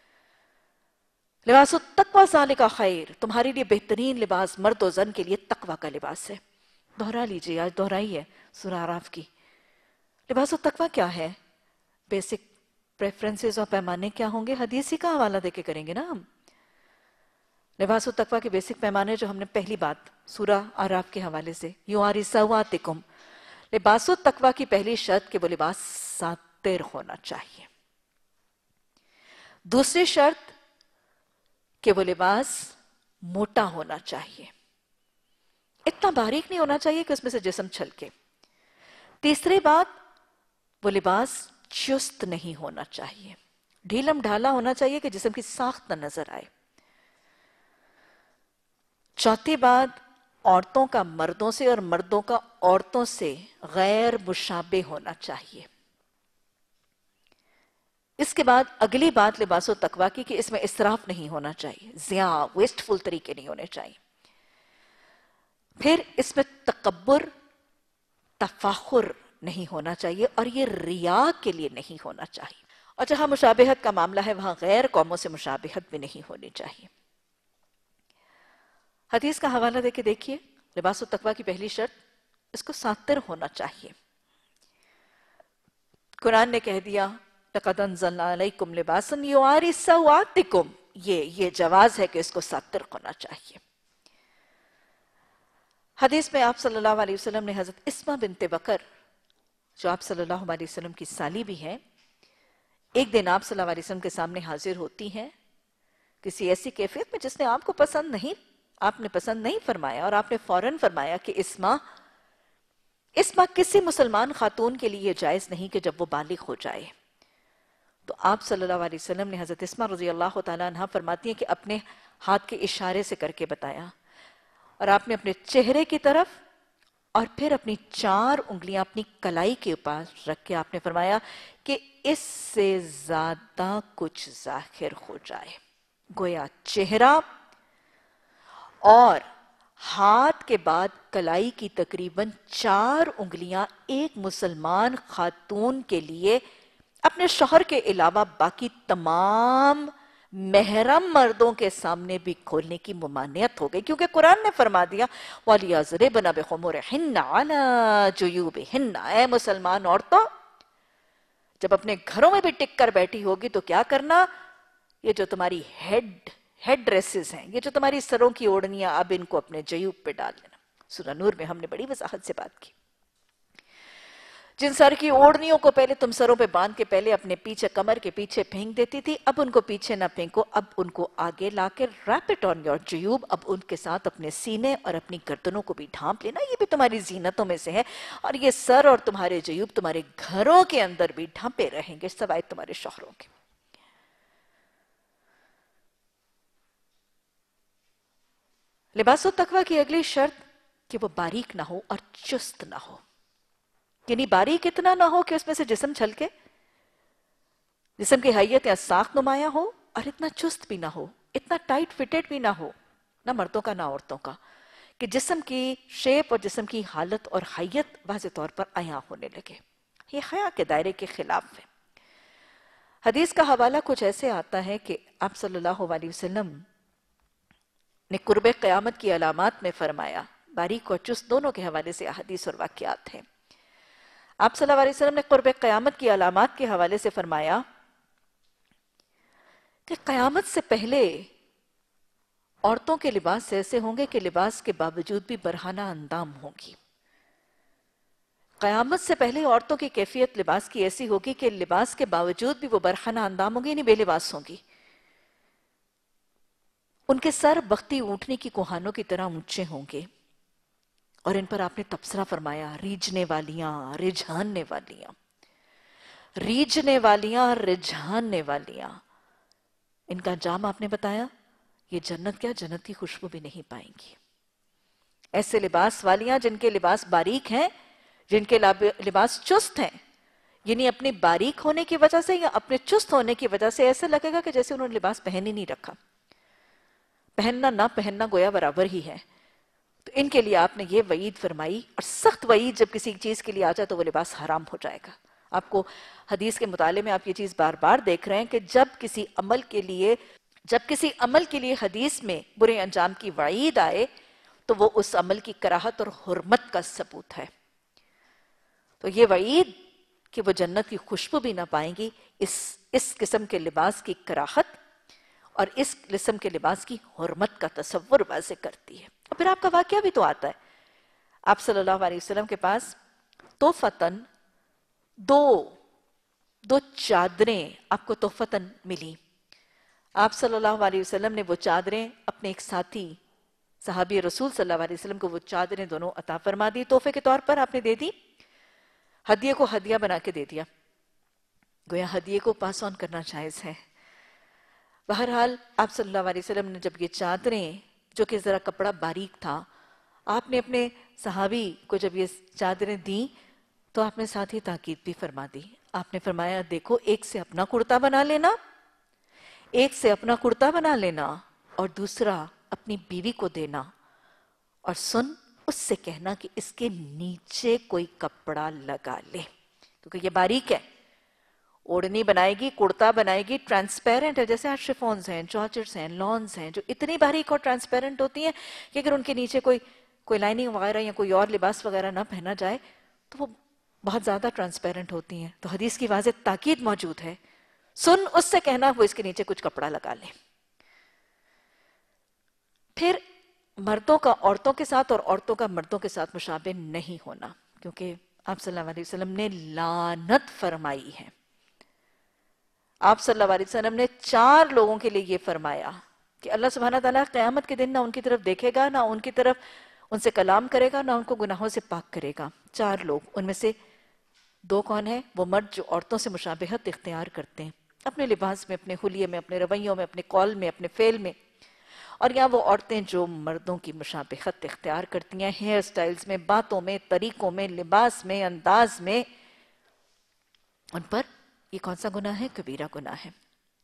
لباس التقوی ذالک خیر، تمہارے لیے بہترین لباس مرد و زن کے لیے تقوی کا لباس ہے. دہرا لیجئے، آج دہرائی ہے سورہ اعراف کی. لباس التقوی کیا ہے؟ بیسک پریفرنسز اور پیمانے کیا ہوں گے؟ حدیث ہی کا حوالہ دے کے کریں گے نا ہم. لباس التقوی کے بیسک پیمانے جو ہم نے پہلی بات سورہ اعراف کے حوالے سے، یواری سواتکم، لباس التقوی کی پہلی شرط کہ وہ لباس ساتر ہونا چاہیے. دوسری شرط کہ وہ لباس موٹا ہونا چاہیے، اتنا باریک نہیں ہونا چاہیے کہ اس میں سے جسم چھلکے. تیسری بات، وہ لباس چست نہیں ہونا چاہیے، ڈھیلم ڈھالا ہونا چاہیے کہ جسم کی ساخت نہ نظر آئے. چوتھی بات، عورتوں کا مردوں سے اور مردوں کا عورتوں سے غیر مشابہ ہونا چاہیے. اس کے بعد اگلی بات لباس و تقوی کی کہ اس میں اسراف نہیں ہونا چاہیے، ضیاع ویسٹ فل طریقے نہیں ہونے چاہیے. پھر اس میں تکبر، تفاخر نہیں ہونا چاہیے، اور یہ ریا کے لیے نہیں ہونا چاہیے. اور جہاں مشابہت کا معاملہ ہے وہاں غیر قوموں سے مشابہت بھی نہیں ہونی چاہیے. حدیث کا حوالہ دے کے دیکھیے، لباس التقوی کی پہلی شرط، اس کو ساتر ہونا چاہیے. قرآن نے کہہ دیا لَقَدْ أَنزَلْنَا عَلَيْكُمْ لِبَاسًا يُوَارِي سَوْآتِكُمْ، یہ یہ جواز ہے کہ اس کو ساتر ہونا چاہیے. حدیث میں آپ صلی اللہ علیہ وسلم نے حضرت اسما بنت وقر، جو آپ صلی اللہ علیہ وسلم کی سالی بھی ہیں، ایک دن آپ صلی اللہ علیہ وسلم کے سامنے حاضر ہوتی ہیں کسی ایسی کیفیت میں جس نے آپ کو پسند نہیں، آپ نے پسند نہیں فرمایا، اور آپ نے فوراً فرمایا کہ اسما اسما کسی مسلمان خاتون کے لیے جائز نہیں کہ جب وہ بالغ ہو جائے. تو آپ صلی اللہ علیہ وسلم نے حضرت اسما رضی اللہ تعالیٰ عنہ فرماتی ہیں کہ اپنے ہاتھ کے اشارے سے کر کے بتایا، اور آپ نے اپنے چہرے کی طرف اور پھر اپنی چار انگلیاں اپنی کلائی کے پاس رکھ کے آپ نے فرمایا کہ اس سے زیادہ کچھ ظاہر ہو جائے. گویا چہرہ اور ہاتھ کے بعد کلائی کی تقریباً چار انگلیاں ایک مسلمان خاتون کے لیے اپنے شوہر کے علاوہ باقی تمام محرم مردوں کے سامنے بھی کھولنے کی ممانعت ہو گئی، کیونکہ قرآن نے فرما دیا وَلْيَضْرِبْنَ بِخُمُرِهِنَّ عَلَىٰ جُيُوبِهِنَّ، اے مسلمان عورتوں جب اپنے گھروں میں بھی ٹک کر بیٹھی ہوگی تو کیا کرنا، یہ جو تمہاری ہیڈ ہیڈ ڈریسز ہیں، یہ جو تمہاری سروں کی اوڑھنیاں، اب ان کو اپنے جیوب پہ ڈال لینا. سورہ نور میں ہم نے بڑی وضاحت سے بات کی. جن سر کی اوڑھنیوں کو پہلے تم سروں پہ باندھ کے پہلے اپنے پیچھے کمر کے پیچھے پھینک دیتی تھی، اب ان کو پیچھے نہ پھینکو، اب ان کو آگے لا کے ریپ اٹ آن یور جیوب، اب ان کے ساتھ اپنے سینے اور اپنی گردنوں کو بھی ڈھانپ لینا. یہ بھی تمہاری زینتوں میں سے ہے، اور یہ سر اور تمہارے جیوب تمہارے گھروں کے اندر بھی ڈھانپے رہیں گے سوائے تمہارے شوہروں کے. لباس التقوی کی اگلی شرط کہ وہ باریک نہ ہو اور چست نہ ہو، یعنی باریک اتنا نہ ہو کہ اس میں سے جسم چھلکے، جسم کی حیت یا ساخت نمایاں ہو، اور اتنا چست بھی نہ ہو، اتنا ٹائٹ فٹڈ بھی نہ ہو، نہ مردوں کا نہ عورتوں کا، کہ جسم کی شیپ اور جسم کی حالت اور حیت واضح طور پر عیاں ہونے لگے. یہ حیا کے دائرے کے خلاف ہے. حدیث کا حوالہ کچھ ایسے آتا ہے کہ آپ صلی اللہ علیہ وسلم نے قرب قیامت کی علامات میں فرمایا، باریک اور چست دونوں کے حوالے سے احادیث اور واقعات ہیں. آپ صلی اللہ علیہ وسلم نے قرب قیامت کی علامات کے حوالے سے فرمایا کہ قیامت سے پہلے عورتوں کے لباس ایسے ہوں گے کہ لباس کے باوجود بھی برہنہ اندام ہوں گی. قیامت سے پہلے عورتوں کی کیفیت لباس کی ایسی ہوگی کہ لباس کے باوجود بھی وہ برہنہ اندام ہوں گی، یعنی بے لباس ہوں گی. ان کے سر بختی اونٹنے کی کوہانوں کی طرح اونچے ہوں گے، اور ان پر آپ نے تبصرہ فرمایا ریجھنے والیاں، رجھاننے والیاں، ریجھنے والیاں، رجھاننے والیاں. ان کا انجام آپ نے بتایا، یہ جنت کیا، جنت کی خوشبو بھی نہیں پائیں گی. ایسے لباس والیاں جن کے لباس باریک ہیں، جن کے لباس چست ہیں، یعنی اپنی باریک ہونے کی وجہ سے یا اپنے چست ہونے کی وجہ سے ایسا لگے گا کہ جیسے انہوں نے لباس پہن ہی نہیں رکھا، پہننا نہ پہننا گویا برابر ہی ہے. تو ان کے لیے آپ نے یہ وعید فرمائی، اور سخت وعید جب کسی چیز کے لیے آ جائے تو وہ لباس حرام ہو جائے گا. آپ کو حدیث کے مطالعے میں آپ یہ چیز بار بار دیکھ رہے ہیں کہ جب کسی عمل کے لیے جب کسی عمل کے لیے حدیث میں برے انجام کی وعید آئے تو وہ اس عمل کی کراہت اور حرمت کا ثبوت ہے. تو یہ وعید کہ وہ جنت کی خوشبو بھی نہ پائیں گی، اس اس قسم کے لباس کی کراہت اور اس قسم کے لباس کی حرمت کا تصور واضح کرتی ہے. اور پھر آپ کا واقعہ بھی تو آتا ہے. آپ صلی اللہ علیہ وسلم کے پاس تحفتاً دو دو چادریں آپ کو تحفتاً ملی. آپ صلی اللہ علیہ وسلم نے وہ چادریں اپنے ایک ساتھی صحابی رسول صلی اللہ علیہ وسلم کو وہ چادریں دونوں عطا فرما دی، تحفے کے طور پر آپ نے دے دی، ہدیے کو ہدیہ بنا کے دے دیا. گویا ہدیے کو پاس آن کرنا جائز ہے. بہرحال آپ صلی اللہ علیہ وسلم نے جب یہ چادریں، جو کہ ذرا کپڑا باریک تھا، آپ نے اپنے صحابی کو جب یہ چادریں دیں تو آپ نے ساتھ ہی تاکید بھی فرما دی. آپ نے فرمایا دیکھو، ایک سے اپنا کرتا بنا لینا ایک سے اپنا کرتا بنا لینا اور دوسرا اپنی بیوی کو دینا، اور سن اس سے کہنا کہ اس کے نیچے کوئی کپڑا لگا لے، کیونکہ یہ باریک ہے. اوڑھنی بنائے گی، کرتا بنائے گی، ٹرانسپیرنٹ ہے، جیسے آج شفونز ہیں، جارجٹس ہیں، لانز ہیں، جو اتنی باریک اور ٹرانسپیرنٹ ہوتی ہیں کہ اگر ان کے نیچے کوئی کوئی لائننگ وغیرہ یا کوئی اور لباس وغیرہ نہ پہنا جائے تو وہ بہت زیادہ ٹرانسپیرنٹ ہوتی ہیں. تو حدیث کی واضح تاکید موجود ہے، سن اس سے کہنا وہ اس کے نیچے کچھ کپڑا لگا لے. پھر مردوں کا عورتوں کے ساتھ اور عورتوں کا مردوں کے ساتھ مشابہ نہیں ہونا، کیونکہ آپ صلی اللہ علیہ وسلم نے لعنت فرمائی ہے. آپ صلی اللہ علیہ وسلم نے چار لوگوں کے لیے یہ فرمایا کہ اللہ سبحانہ تعالیٰ قیامت کے دن نہ ان کی طرف دیکھے گا، نہ ان کی طرف ان سے کلام کرے گا، نہ ان کو گناہوں سے پاک کرے گا. چار لوگ، ان میں سے دو کون ہیں؟ وہ مرد جو عورتوں سے مشابہت اختیار کرتے ہیں اپنے لباس میں، اپنے حلیے میں، اپنے رویوں میں، اپنے قول میں، اپنے فعل میں، اور یا وہ عورتیں جو مردوں کی مشابہت اختیار کرتی ہیں ہیئر سٹائلز میں، باتوں میں، طریقوں میں، لباس میں، انداز میں. ان پر یہ کون سا گناہ ہے؟ کبیرہ گناہ ہے.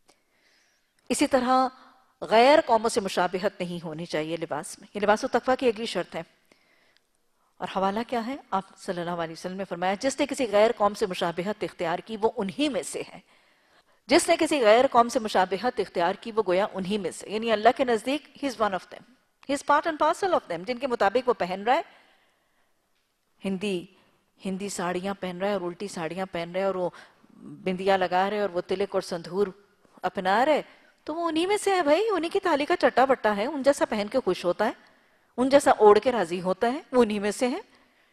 اسی طرح غیر قوموں سے مشابہت نہیں ہونی چاہیے لباس میں. یہ لباس و تقویٰ کی اگلی شرط ہے. اور حوالہ کیا ہے؟ آپ صلی اللہ علیہ وسلم نے فرمایا جس نے کسی غیر قوم سے مشابہت اختیار کی وہ انہی میں سے ہے. جس نے کسی غیر قوم سے مشابہت اختیار کی وہ گویا انہی میں سے، یعنی اللہ کے نزدیک he is one of them, he is part and parcel of them. جن کے مطابق وہ پہن رہا ہے، ہندی ہندی ساڑیاں پہن رہا ہے اور الٹی ساڑیاں پہن رہا ہے اور وہ بندیا لگا رہے اور وہ تلک اور سندھور اپنا رہے، تو وہ انہی میں سے ہے بھائی. انہی کی تھالی کا چٹا بٹا ہے، ان جیسا پہن کے خوش ہوتا ہے، ان جیسا اوڑھ کے راضی ہوتا ہے، وہ انہی میں سے ہے.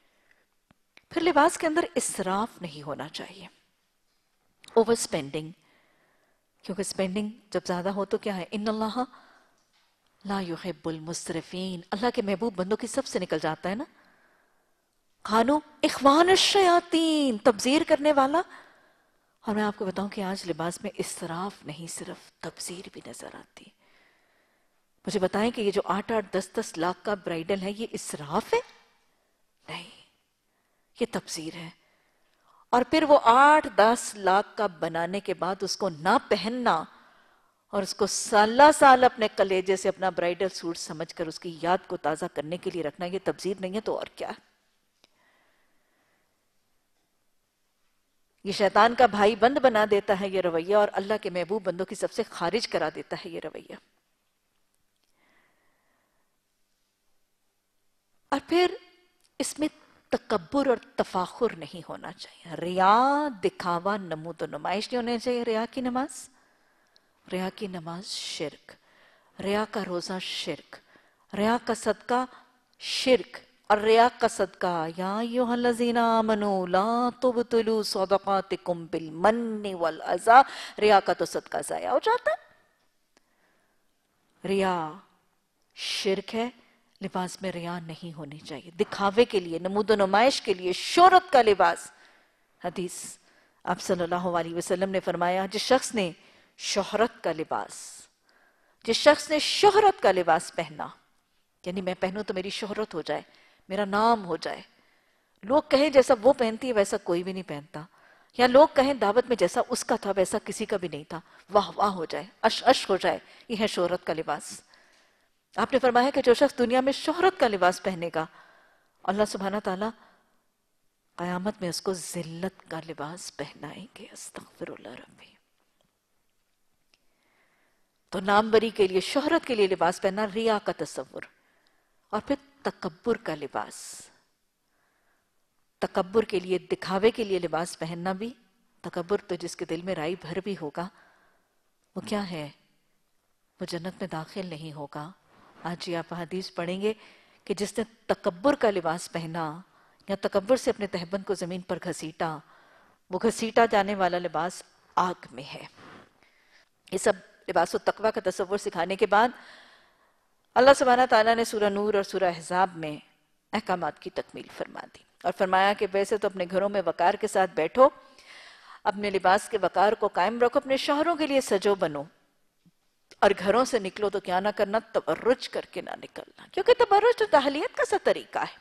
پھر لباس کے اندر اسراف نہیں ہونا چاہیے، اوور سپینڈنگ، کیونکہ سپینڈنگ جب زیادہ ہو تو کیا ہے؟ ان اللہ لا يحب المسرفین، اللہ کے محبوب بندوں کی سب سے نکل جاتا ہے نا. کھانو اخوان الشیاطین، تبذیر کرنے والا. اور میں آپ کو بتاؤں کہ آج لباس میں اسراف نہیں، صرف تبذیر بھی نظر آتی. مجھے بتائیں کہ یہ جو آٹھ آٹھ دس دس لاکھ کا برائیڈل ہے، یہ اسراف ہے؟ نہیں، یہ تبذیر ہے. اور پھر وہ آٹھ دس لاکھ کا بنانے کے بعد اس کو نہ پہننا اور اس کو سالہ سال اپنے کلیجے سے اپنا برائیڈل سوٹ سمجھ کر اس کی یاد کو تازہ کرنے کے لیے رکھنا، یہ تبذیر نہیں ہے تو اور کیا ہے؟ یہ شیطان کا بھائی بند بنا دیتا ہے یہ رویہ، اور اللہ کے محبوب بندوں کی سب سے خارج کرا دیتا ہے یہ رویہ. اور پھر اس میں تکبر اور تفاخر نہیں ہونا چاہیے. ریا، دکھاوا، نمود و نمائش نہیں ہونے چاہیے. ریا کی نماز ریا کی نماز شرک، ریا کا روزہ شرک، ریا کا صدقہ شرک، اور ریا کا صدقہ یا ایھا الذین آمنوا لا تبطلوا صدقاتکم بالمن والعزا، ریا کا تو صدقہ ضائع ہو جاتا ہے. ریا شرک ہے. لباس میں ریا نہیں ہونی چاہیے، دکھاوے کے لیے، نمود و نمائش کے لیے، شہرت کا لباس. حدیث آپ صلی اللہ علیہ وسلم نے فرمایا جس شخص نے شہرت کا لباس جس شخص نے شہرت کا لباس پہنا یعنی میں پہنوں تو میری شہرت ہو جائے، میرا نام ہو جائے، لوگ کہیں جیسا وہ پہنتی ہے ویسا کوئی بھی نہیں پہنتا، یا لوگ کہیں دعوت میں جیسا اس کا تھا ویسا کسی کا بھی نہیں تھا، واہ واہ ہو جائے، اش اش ہو جائے. یہ ہے شہرت کا لباس. آپ نے فرمایا کہ جو شخص دنیا میں شہرت کا لباس پہنے گا، اللہ سبحانہ تعالیٰ قیامت میں اس کو ذلت کا لباس پہنائیں گے. استغفر اللہ ربی. تو نام بری کے لیے، شہرت کے لیے لباس پہننا، ریا کا تصور، اور پھر تکبر کا لباس. تکبر کے لیے، دکھاوے کے لیے لباس پہننا بھی. تکبر تو جس کے دل میں رائی بھر بھی ہوگا، وہ کیا ہے؟ وہ جنت میں داخل نہیں ہوگا. آج یہ آپ حدیث پڑھیں گے کہ جس نے تکبر کا لباس پہنا یا تکبر سے اپنے تہبند کو زمین پر گھسیٹا، وہ گھسیٹا جانے والا لباس آگ میں ہے. یہ سب لباس و تقوی کا تصور سکھانے کے بعد اللہ سبحانہ تعالیٰ نے سورہ نور اور سورہ احزاب میں احکامات کی تکمیل فرما دی اور فرمایا کہ ویسے تو اپنے گھروں میں وقار کے ساتھ بیٹھو، اپنے لباس کے وقار کو قائم رکھو، اپنے شوہروں کے لیے سجو بنو، اور گھروں سے نکلو تو کیا نہ کرنا، تبرج کر کے نہ نکلنا، کیونکہ تبرج تو جاہلیت کا سا طریقہ ہے.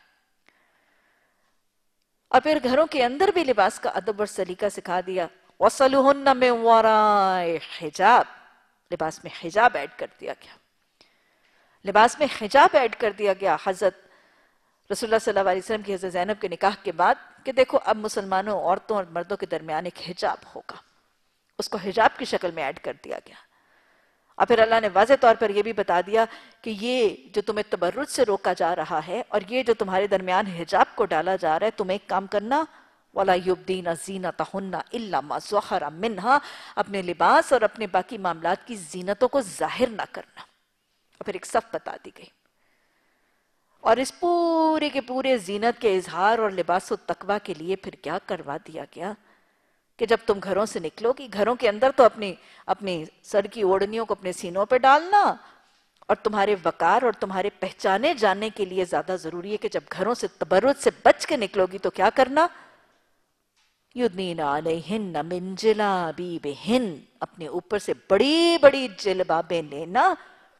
اور پھر گھروں کے اندر بھی لباس کا ادب اور سلیقہ سکھا دیا. وَصَلُهُنَّ مِن وَرَائِ حجاب. لباس میں حجاب ایڈ کر دیا گیا. لباس میں حجاب ایڈ کر دیا گیا. حضرت رسول اللہ صلی اللہ علیہ وسلم کی حضرت زینب کے نکاح کے بعد کہ دیکھو اب مسلمانوں، عورتوں اور مردوں کے درمیان ایک حجاب ہوگا، اس کو حجاب کی شکل میں ایڈ کر دیا گیا. اور پھر اللہ نے واضح طور پر یہ بھی بتا دیا کہ یہ جو تمہیں تبرج سے روکا جا رہا ہے اور یہ جو تمہارے درمیان حجاب کو ڈالا جا رہا ہے، تم ایک کام کرنا، وَلَا يُبْدِينَ زِينَتَهُنَّ إِلَّا مَا ظَهَرَ مِنْهَا. اپنے لباس اور اپنے باقی معاملات کی زینتوں کو ظاہر نہ کرنا. اور پھر ایک صف بتا دی گئی. اور اس پورے کے پورے زینت کے اظہار اور لباس و تقوی کے لیے پھر کیا کروا دیا گیا کہ جب تم گھروں سے نکلو گی، گھروں کے اندر تو اپنی اپنی سر کی اوڑھنیوں کو اپنے سینوں پہ ڈالنا، اور تمہارے وقار اور تمہارے پہچانے جانے کے لیے زیادہ ضروری ہے کہ جب گھروں سے تبرج سے بچ کے نکلو گی تو کیا کرنا، یُدْنِینَ عَلَیْہِنَّ مِن جَلَابِیبِہِنَّ. اپنے اوپر سے بڑی بڑی جلبابیں لینا.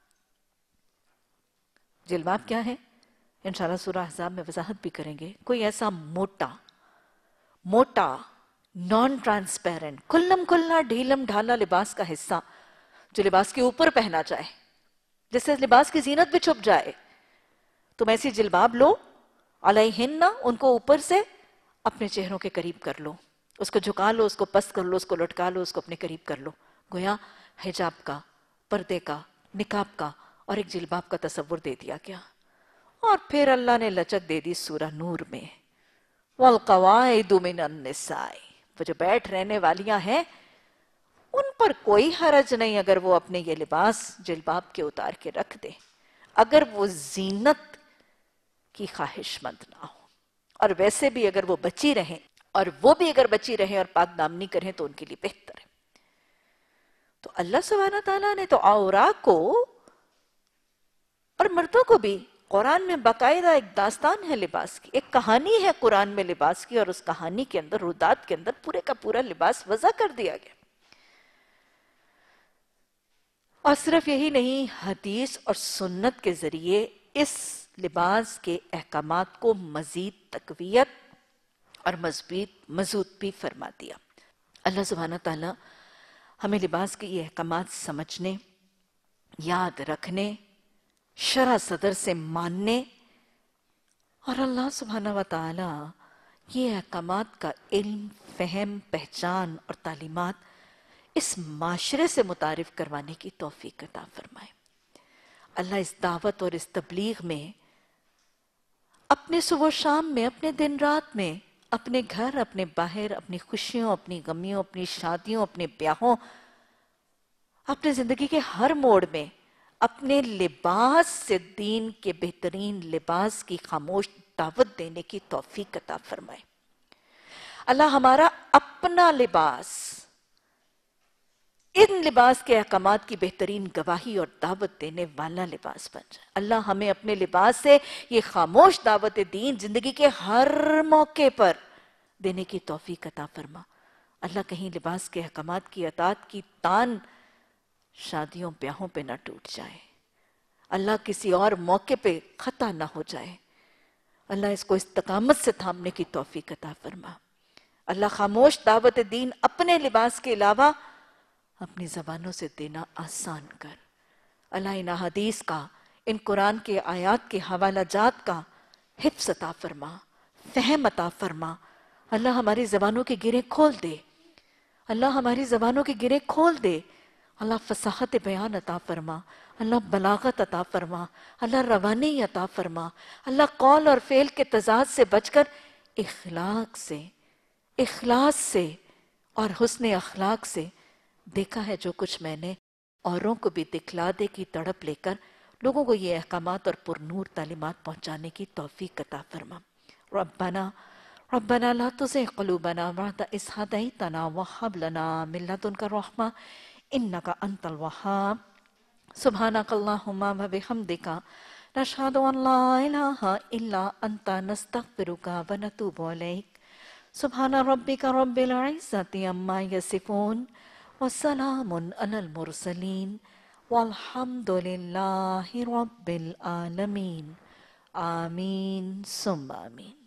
جلباب کیا ہے؟ انشاءاللہ سورہ احزاب میں وضاحت بھی کریں گے. کوئی ایسا موٹا موٹا نان ٹرانسپیرنٹ، کھلم کھلنا ڈھیلم ڈھالا لباس کا حصہ جو لباس کے اوپر پہنا جائے، جس سے لباس کی زینت بھی چھپ جائے. تم ایسی جلباب لو، علیہن، ان کو اوپر سے اپنے چہروں کے قریب کر لو، اس کو جھکا لو، اس کو پست کر لو، اس کو لٹکا لو، اس کو اپنے قریب کر لو. گویا حجاب کا، پردے کا، نقاب کا اور ایک جلباب کا تصور دے دیا گیا. اور پھر اللہ نے لچک دے دی سورہ نور میں، وَالْقَوَائِدُ مِنَ النِّسَاءِ. وہ جو بیٹھ رہنے والیاں ہیں ان پر کوئی حرج نہیں اگر وہ اپنے یہ لباس جلباب کے اتار کے رکھ دیں، اگر وہ زینت کی خواہش مند نہ ہو، اور ویسے بھی اگر وہ بچی رہیں، اور وہ بھی اگر بچی رہیں اور پاک دامنی کریں تو ان کے لیے بہتر ہے. تو اللہ سبحانہ تعالیٰ نے تو عورات کو اور مردوں کو بھی، قرآن میں باقاعدہ ایک داستان ہے لباس کی، ایک کہانی ہے قرآن میں لباس کی، اور اس کہانی کے اندر، رودات کے اندر پورے کا پورا لباس وضع کر دیا گیا. اور صرف یہی نہیں، حدیث اور سنت کے ذریعے اس لباس کے احکامات کو مزید تقویت اور مضبوط مضبوط بھی فرما دیا. اللہ سبحانہ تعالیٰ ہمیں لباس کے یہ احکامات سمجھنے، یاد رکھنے، شرع صدر سے ماننے، اور اللہ سبحانہ و تعالیٰ یہ احکامات کا علم، فہم، پہچان اور تعلیمات اس معاشرے سے متعارف کروانے کی توفیق عطا فرمائے. اللہ اس دعوت اور اس تبلیغ میں، اپنے صبح و شام میں، اپنے دن رات میں، اپنے گھر، اپنے باہر، اپنی خوشیوں، اپنی غمیوں، اپنی شادیوں، اپنے بیاہوں، اپنے زندگی کے ہر موڑ میں اپنے لباس سے دین کے بہترین لباس کی خاموش دعوت دینے کی توفیق عطا فرمائے. اللہ ہمارا اپنا لباس ان لباس کے احکامات کی بہترین گواہی اور دعوت دینے والا لباس بن جائے. اللہ ہمیں اپنے لباس سے یہ خاموش دعوت دین زندگی کے ہر موقع پر دینے کی توفیق عطا فرما. اللہ کہیں لباس کے احکامات کی اطاعت کی تان شادیوں بیاہوں پہ نہ ٹوٹ جائے. اللہ کسی اور موقع پہ خطا نہ ہو جائے. اللہ اس کو استقامت سے تھامنے کی توفیق عطا فرما. اللہ خاموش دعوت دین اپنے لباس کے علاوہ اپنی زبانوں سے دینا آسان کر. اللہ ان حدیث کا، ان قرآن کے آیات کے حوالہ جات کا حفظ عطا فرما، فہم عطا فرما. اللہ ہماری زبانوں کی گریں کھول دے. اللہ ہماری زبانوں کی گریں کھول دے. اللہ فصاحت بیان عطا فرما. اللہ بلاغت عطا فرما. اللہ روانی عطا فرما. اللہ قول اور فعل کے تضاد سے بچ کر اخلاق سے اخلاص سے اور حسن اخلاق سے دیکھا ہے جو کچھ میں نے، اوروں کو بھی دکھلا دے کی تڑپ لے کر لوگوں کو یہ احکامات اور پرنور تعلیمات پہنچانے کی توفیق عطا فرما. ربنا ربنا لا تزغ قلوبنا بعد إذ هديتنا وهب لنا من لدنك رحمة إنك أنت الوهاب. سبحانك اللهم وبحمدك نشهد أن لا إله إلا أنت نستغفرك ونتوب إليك. سبحان ربك رب العزة عما يصفون وسلام على المرسلين والحمد لله رب العالمين. آمين ثم آمين.